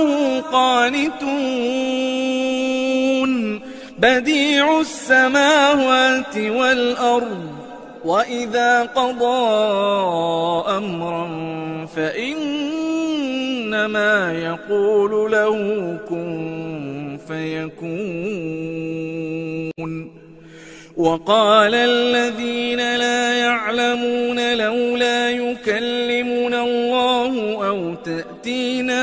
قانتون بديع السماوات والأرض وإذا قضى أمرا فإنما يقول له كن فيكون وقال الذين لا يعلمون لولا يكلمنا الله أو تأتينا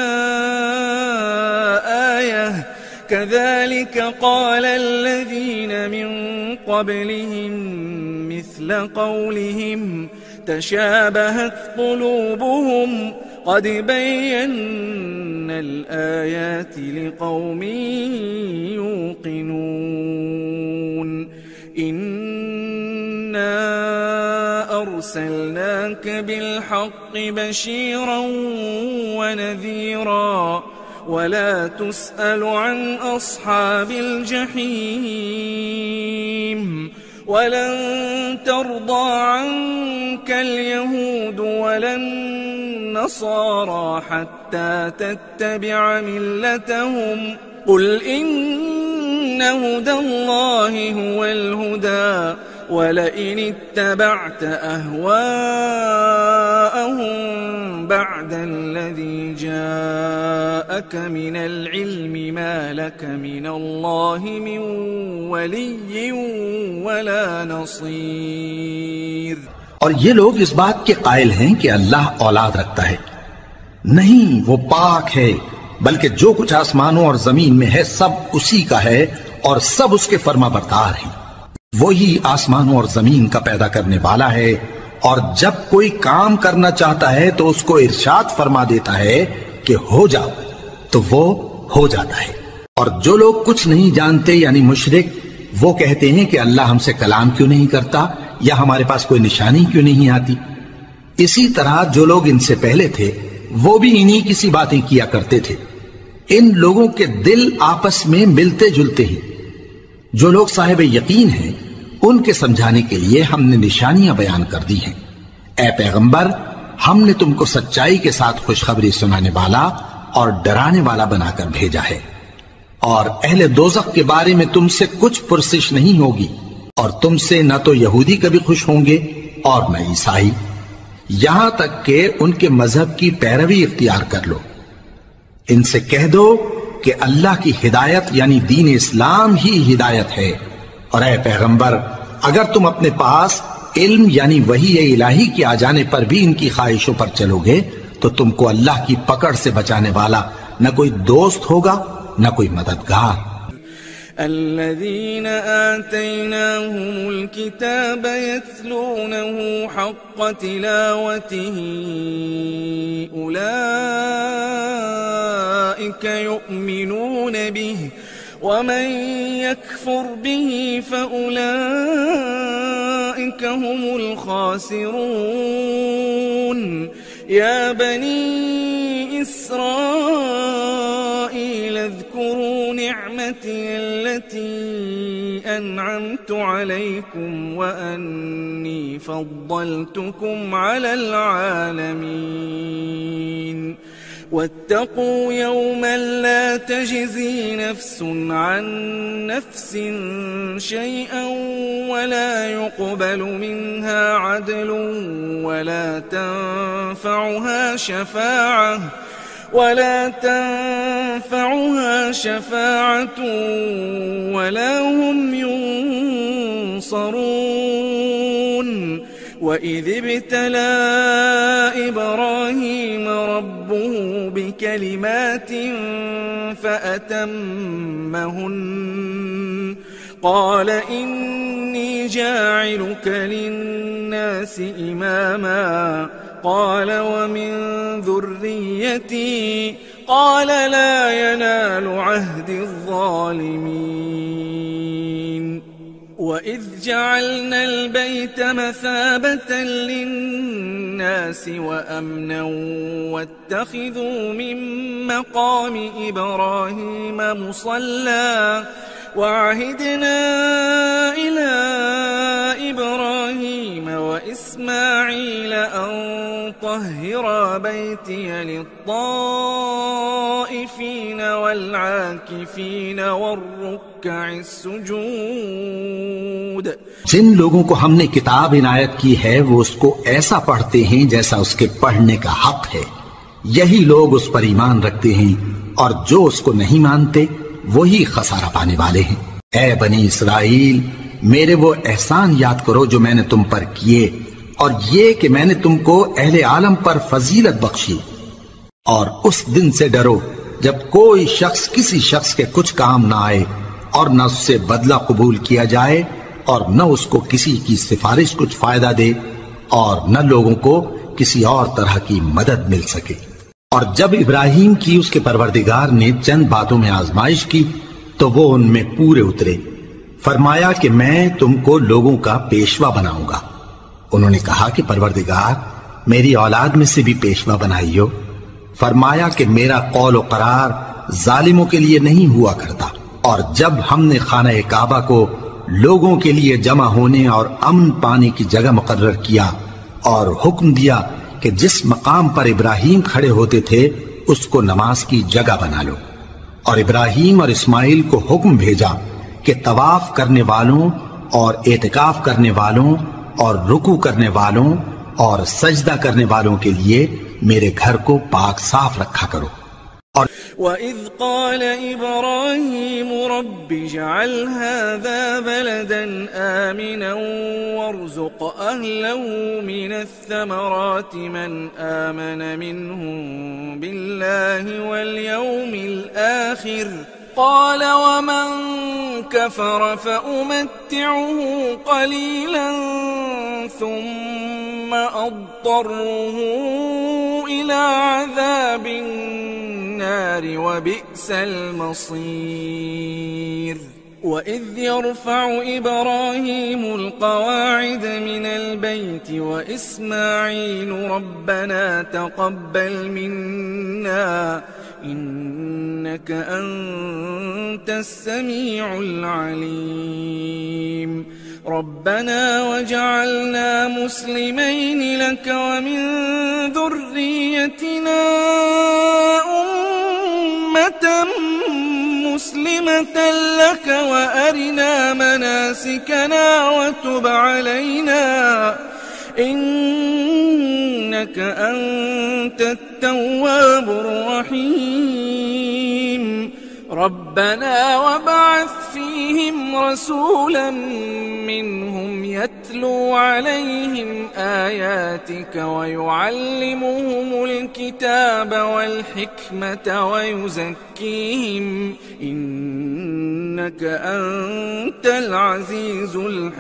آية كذلك قال الذين من قبلهم مثل قولهم تشابهت قلوبهم قد بينا الآيات لقوم يوقنون إنا أرسلناك بالحق بشيرا ونذيرا ولا تسأل عن أصحاب الجحيم ولن ترضى عنك اليهود ولا النصارى حتى تتبع ملتهم قل إن هدى الله هو الهدى ولئن اتبعت أهواءهم بعد الذي جاءك من العلم ما لك من الله من ولي ولا نصير۔ اور یہ لوگ اس بات کے قائل ہیں کہ اللہ اولاد رکھتا ہے، نہیں، وہ پاک ہے، بلکہ جو کچھ آسمانوں اور زمین میں ہے سب اسی کا ہے اور سب اس کے فرما بردار ہیں۔ وہی آسمانوں اور زمین کا پیدا کرنے والا ہے، اور جب کوئی کام کرنا چاہتا ہے تو اس کو ارشاد فرما دیتا ہے کہ ہو جاؤ تو وہ ہو جاتا ہے۔ اور جو لوگ کچھ نہیں جانتے یعنی مشرک، وہ کہتے ہیں کہ اللہ ہم سے کلام کیوں نہیں کرتا یا ہمارے پاس کوئی نشانی کیوں نہیں آتی۔ اسی طرح جو لوگ ان سے پہلے تھے وہ بھی انہی کسی باتیں کیا کرتے تھے۔ ان لوگوں کے دل آپس میں ملتے جلتے ہیں۔ جو لوگ صاحب یقین ہیں ان کے سمجھانے کے لیے ہم نے نشانیاں بیان کر دی ہیں۔ اے پیغمبر، ہم نے تم کو سچائی کے ساتھ خوشخبری سنانے والا اور ڈرانے والا بنا کر بھیجا ہے، اور اہل دوزخ کے بارے میں تم سے کچھ پرسش نہیں ہوگی، اور تم سے نہ تو یہودی کبھی خوش ہوں گے اور نہ عیسائی، یہاں تک کہ ان کے مذہب کی پیروی اختیار کر لو۔ ان سے کہہ دو کہ اللہ کی ہدایت یعنی دین اسلام ہی ہدایت ہے، اور اے پیغمبر اگر تم اپنے پاس علم یعنی وحی الہی کے آ جانے پر بھی ان کی خواہشوں پر چلو گے تو تم کو اللہ کی پکڑ سے بچانے والا نہ کوئی دوست ہوگا نہ کوئی مددگار۔ الذين آتيناهم الكتاب يتلونه حق تلاوته أولئك يؤمنون به ومن يكفر به فأولئك هم الخاسرون يا بني إسرائيل اذكروا نعمتي نعمتي التي أنعمت عليكم وأني فضلتكم على العالمين واتقوا يوما لا تجزي نفس عن نفس شيئا ولا يقبل منها عدل ولا تنفعها شفاعة ولا هم ينصرون وإذ ابتلى إبراهيم ربه بكلمات فأتمهن قال إني جاعلك للناس إماما قال ومن ذريتي قال لا ينال عهد الظالمين وإذ جعلنا البيت مثابة للناس وأمنا واتخذوا من مقام إبراهيم مصلى وعهدنا إلى إبراهيم وإسماعيل أن طهرا بيتي للطائفين والعاكفين والركع السجود। जिन लोगों को हमने किताब इनायत की है वो उसको ऐसा पढ़ते हैं जैसा उसके पढ़ने का हक है, यही लोग उस पर ईमान रखते हैं और जो उसको नहीं मानते वही खसारा पाने वाले हैं। ऐ बनी इसराइल, मेरे वो एहसान याद करो जो मैंने तुम पर किए और ये कि मैंने तुमको अहले आलम पर फजीलत बख्शी। और उस दिन से डरो जब कोई शख्स किसी शख्स के कुछ काम ना आए और न उससे बदला कबूल किया जाए और न उसको किसी की सिफारिश कुछ फायदा दे और न लोगों को किसी और तरह की मदद मिल सके। और जब इब्राहिम की उसके परवरदिगार ने चंद बातों में आजमाइश की तो वो उनमें पूरे उतरे। फरमाया कि मैं तुमको लोगों का पेशवा बनाऊंगा। उन्होंने कहा कि परवरदिगार मेरी औलाद में से भी पेशवा बनाइयो। फरमाया कि मेरा कौल और करार जालिमों के लिए नहीं हुआ करता। और जब हमने खाना काबा को लोगों के लिए जमा होने और अमन पाने की जगह मुकर्रर किया और हुक्म दिया कि जिस मकाम पर इब्राहिम खड़े होते थे उसको नमाज की जगह बना लो, और इब्राहिम और इस्माइल को हुक्म भेजा कि तवाफ करने वालों और एतिकाफ करने वालों और रुकू करने वालों और सजदा करने वालों के लिए मेरे घर को पाक साफ रखा करो। और وَإِذْ قَالَ إِبْرَاهِيمُ رَبِّ اجْعَلْ هَذَا بَلَدًا آمِنًا وَارْزُقْ أَهْلَهُ مِنَ الثَّمَرَاتِ مَنْ آمَنَ مِنْهُمْ بِاللَّهِ وَالْيَوْمِ الْآخِرِ قال ومن كفر فأمتعه قليلا ثم أضطره إلى عذاب النار وبئس المصير وإذ يرفع إبراهيم القواعد من البيت وإسماعيل ربنا تقبل منا إنك أنت السميع العليم ربنا وجعلنا مسلمين لك ومن ذريتنا أمة مسلمة لك وأرنا مناسكنا وتب علينا إنك أنت التواب الرحيم ربنا وابعث فيهم رسولا منهم يتلو عليهم آياتك ويعلمهم الكتاب والحكمة ويزكيهم إنك أنت العزيز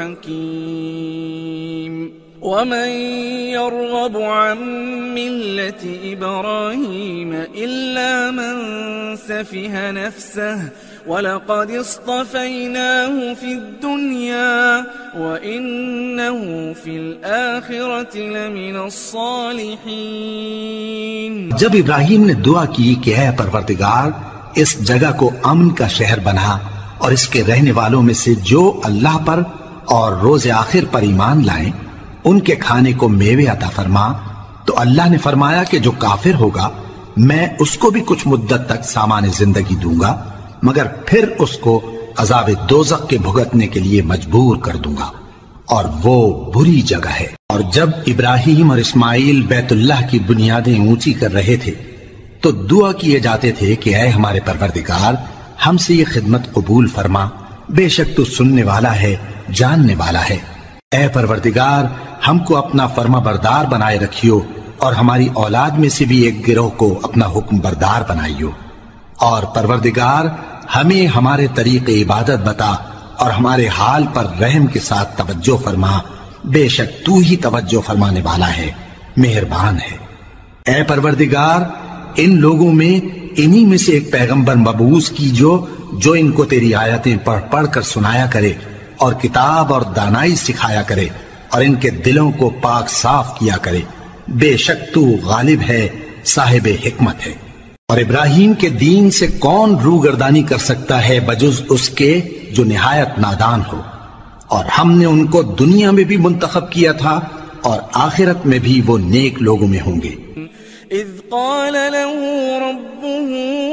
الحكيم ومن يرغب عن ملة إبراهيم إلا من سفه نفسه ولقد اصطفيناه في الدنيا وإنه في الآخرة لمن الصالحين। जब इब्राहिम ने दुआ की कि ऐ परवरदिगार اس جگہ کو امن کا شہر بنا اور اس کے رہنے والوں میں سے جو اللہ پر اور روز آخر پر ایمان لائیں ان کے کھانے کو میوے عطا فرما۔ تو اللہ نے فرمایا کہ جو کافر ہوگا میں اس کو بھی کچھ مدت تک سامان زندگی دوں گا، مگر پھر اس کو عذاب دوزخ کے بھگتنے کے لیے مجبور کر دوں گا، اور وہ بری جگہ ہے۔ اور جب ابراہیم اور اسماعیل بیت اللہ کی بنیادیں اونچی کر رہے تھے تو دعا کیے جاتے تھے کہ اے ہمارے پروردگار ہم سے یہ خدمت قبول فرما، بے شک تو سننے والا ہے، جاننے والا ہے۔ اے پروردگار ہم کو اپنا فرما بردار بنائے رکھیو، اور ہماری اولاد میں سے بھی ایک گروہ کو اپنا حکم بردار بنائیو، اور پروردگار ہمیں ہمارے طریق عبادت بتا اور ہمارے حال پر رحم کے ساتھ توجہ فرما، بے شک تو ہی توجہ فرمانے والا ہے، مہربان ہے۔ اے پروردگار ان لوگوں میں انہی میں سے ایک پیغمبر مبعوث کیجو جو ان کو تیری آیتیں پڑھ پڑھ کر سنایا کرے اور کتاب اور دانائی سکھایا کرے اور ان کے دلوں کو پاک صاف کیا کرے، بے شک تو غالب ہے، صاحب حکمت ہے۔ اور ابراہیم کے دین سے کون روگردانی کر سکتا ہے بجز اس کے جو نہایت نادان ہو، اور ہم نے ان کو دنیا میں بھی منتخب کیا تھا اور آخرت میں بھی وہ نیک لوگوں میں ہوں گے۔ اذ قال له ربه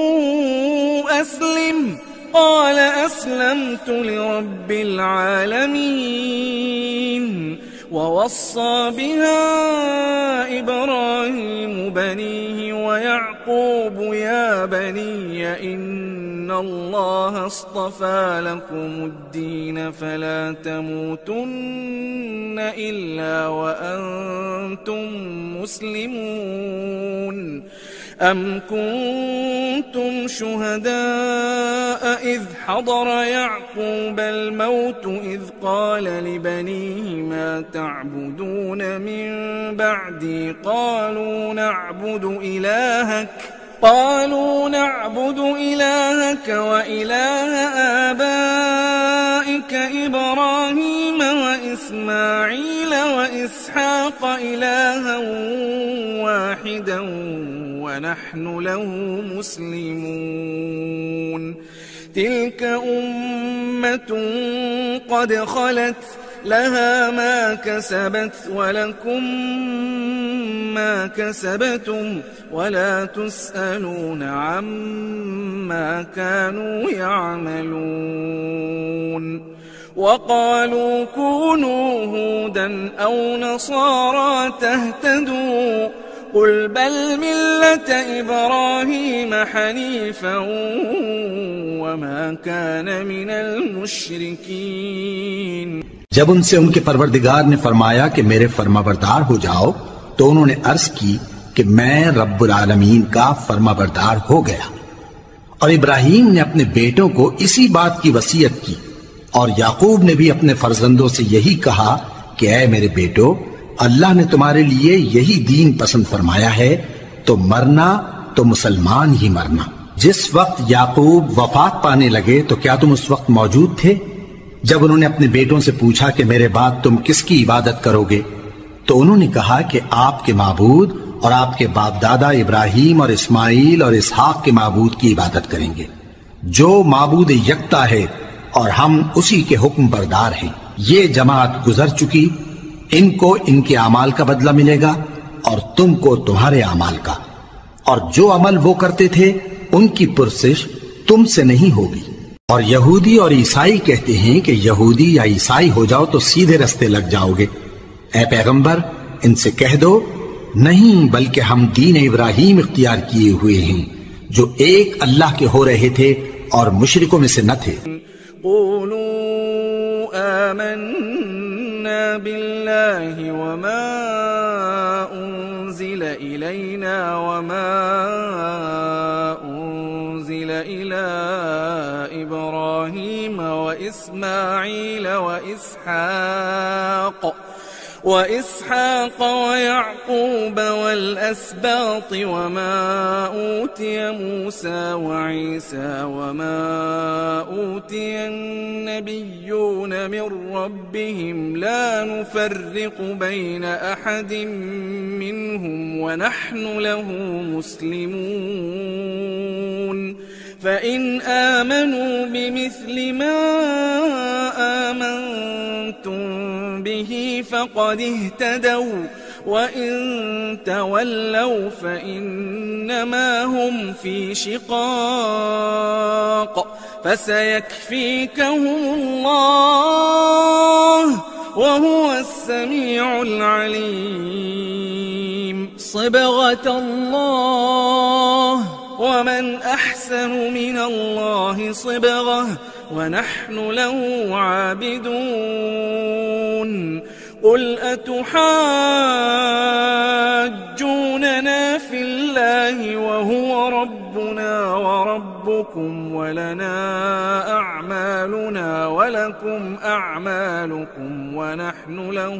اسلم قال اسلمت لرب العالمين ووصى بها إبراهيم بنيه ويعقوب يا بني إن الله اصطفى لكم الدين فلا تموتن إلا وأنتم مسلمون أم كنتم شهداء إذ حضر يعقوب الموت إذ قال لبنيه ما تعبدون من بعدي قالوا نعبد إلهك وإله آبائك إبراهيم وإسماعيل وإسحاق إلها واحدا ونحن له مسلمون تلك أمة قد خلت لها ما كسبت ولكم ما كسبتم ولا تسألون عما كانوا يعملون وقالوا كونوا هودا أو نصارى تهتدوا قل بل ملة إبراهيم حنيفا وما كان من المشركين۔ جب ان سے ان کے پروردگار نے فرمایا کہ میرے فرمانبردار ہو جاؤ تو انہوں نے عرض کی کہ میں رب العالمین کا فرمانبردار ہو گیا۔ اور ابراہیم نے اپنے بیٹوں کو اسی بات کی وصیت کی، اور یعقوب نے بھی اپنے فرزندوں سے یہی کہا کہ اے میرے بیٹو، اللہ نے تمہارے لیے یہی دین پسند فرمایا ہے، تو مرنا تو مسلمان ہی مرنا۔ جس وقت یعقوب وفات پانے لگے تو کیا تم اس وقت موجود تھے جب انہوں نے اپنے بیٹوں سے پوچھا کہ میرے بعد تم کس کی عبادت کرو گے؟ تو انہوں نے کہا کہ آپ کے معبود اور آپ کے باپ دادا ابراہیم اور اسماعیل اور اسحاق کے معبود کی عبادت کریں گے، جو معبود یکتا ہے اور ہم اسی کے حکم بردار ہیں۔ یہ جماعت گزر چکی، ان کو ان کے اعمال کا بدلہ ملے گا اور تم کو تمہارے اعمال کا، اور جو عمل وہ کرتے تھے ان کی پرسش تم سے نہیں ہوگی۔ اور یہودی اور عیسائی کہتے ہیں کہ یہودی یا عیسائی ہو جاؤ تو سیدھے رستے لگ جاؤ گے۔ اے پیغمبر ان سے کہہ دو نہیں، بلکہ ہم دین ابراہیم اختیار کیے ہوئے ہیں جو ایک اللہ کے ہو رہے تھے اور مشرکوں میں سے نہ تھے۔ قولوا آمنا بالله وما أنزل إلينا وما أنزل إلى إبراهيم وإسماعيل وإسحاق ويعقوب والأسباط وما أوتي موسى وعيسى وما أوتي النبيون من ربهم لا نفرق بين أحد منهم ونحن له مسلمون فإن آمنوا بمثل ما آمنتم به فقد اهتدوا وإن تولوا فإنما هم في شقاق فسيكفيكهم الله وهو السميع العليم. صبغة الله ومن أحسن من الله صبغة ونحن له عابدون. قل أتحاجوننا في الله وهو ربنا وربكم ولنا أعمالنا ولكم أعمالكم ونحن له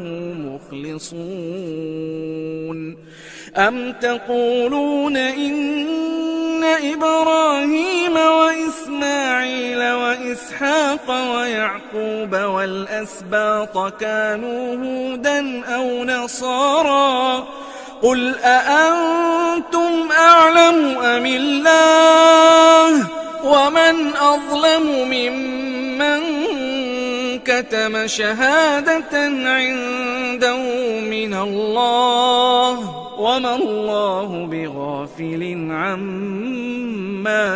مخلصون. أم تقولون إن إبراهيم وإسماعيل وإسحاق ويعقوب والأسباط كانوا هودا أو نصارى قل أأنتم أعلم أم الله ومن أظلم ممن كتم شهادة عنده من الله وما الله بغافل عما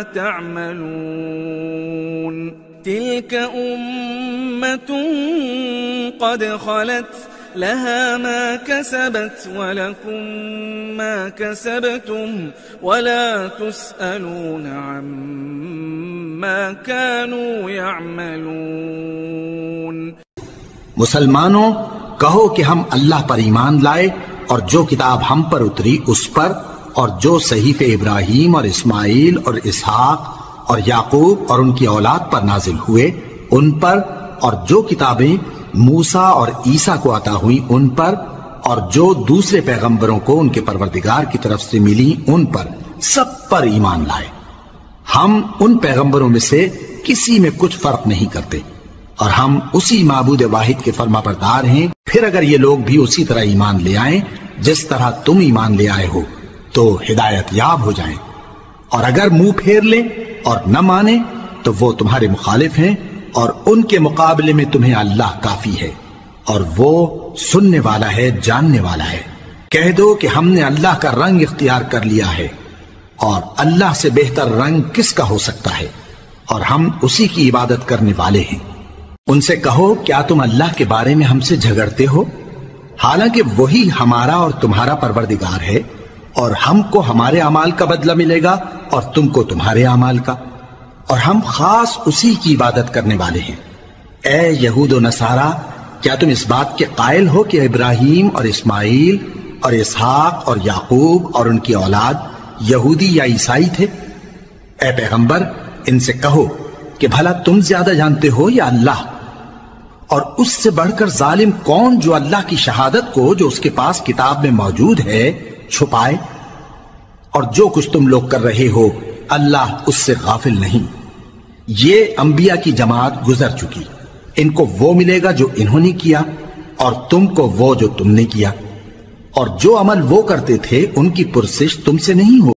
تعملون. تلك أمة قد خلت لها ما كسبت ولكم ما كسبتم ولا تسألون عما كانوا يعملون. مسلمانوں کہو کہ ہم اللہ پر ایمان لائے اور جو کتاب ہم پر اتری اس پر اور جو صحیفے ابراہیم اور اسماعیل اور اسحاق اور یعقوب اور ان کی اولاد پر نازل ہوئے ان پر اور جو کتابیں موسیٰ اور عیسیٰ کو عطا ہوئی ان پر اور جو دوسرے پیغمبروں کو ان کے پروردگار کی طرف سے ملی ان پر سب پر ایمان لائے. ہم ان پیغمبروں میں سے کسی میں کچھ فرق نہیں کرتے اور ہم اسی معبود واحد کے فرما بردار ہیں. پھر اگر یہ لوگ بھی اسی طرح ایمان لے آئیں جس طرح تم ایمان لے آئے ہو تو ہدایت یاب ہو جائیں اور اگر منہ پھیر لیں اور نہ مانیں تو وہ تمہارے مخالف ہیں اور ان کے مقابلے میں تمہیں اللہ کافی ہے اور وہ سننے والا ہے جاننے والا ہے. کہہ دو کہ ہم نے اللہ کا رنگ اختیار کر لیا ہے اور اللہ سے بہتر رنگ کس کا ہو سکتا ہے اور ہم اسی کی عبادت کرنے والے ہیں. ان سے کہو کیا تم اللہ کے بارے میں ہم سے جھگڑتے ہو حالانکہ وہی ہمارا اور تمہارا پروردگار ہے اور ہم کو ہمارے اعمال کا بدلہ ملے گا اور تم کو تمہارے اعمال کا اور ہم خاص اسی کی عبادت کرنے والے ہیں. اے یہود و نصارا کیا تم اس بات کے قائل ہو کہ ابراہیم اور اسماعیل اور اسحاق اور یعقوب اور ان کی اولاد یہودی یا عیسائی تھے؟ اے پیغمبر ان سے کہو کہ بھلا تم زیادہ جانتے ہو یا اللہ؟ اور اس سے بڑھ کر ظالم کون جو اللہ کی شہادت کو جو اس کے پاس کتاب میں موجود ہے چھپائے؟ اور جو کچھ تم لوگ کر رہے ہو اللہ اس سے غافل نہیں. یہ انبیاء کی جماعت گزر چکی ان کو وہ ملے گا جو انہوں نے کیا اور تم کو وہ جو تم نے کیا اور جو عمل وہ کرتے تھے ان کی پرسش تم سے نہیں ہو.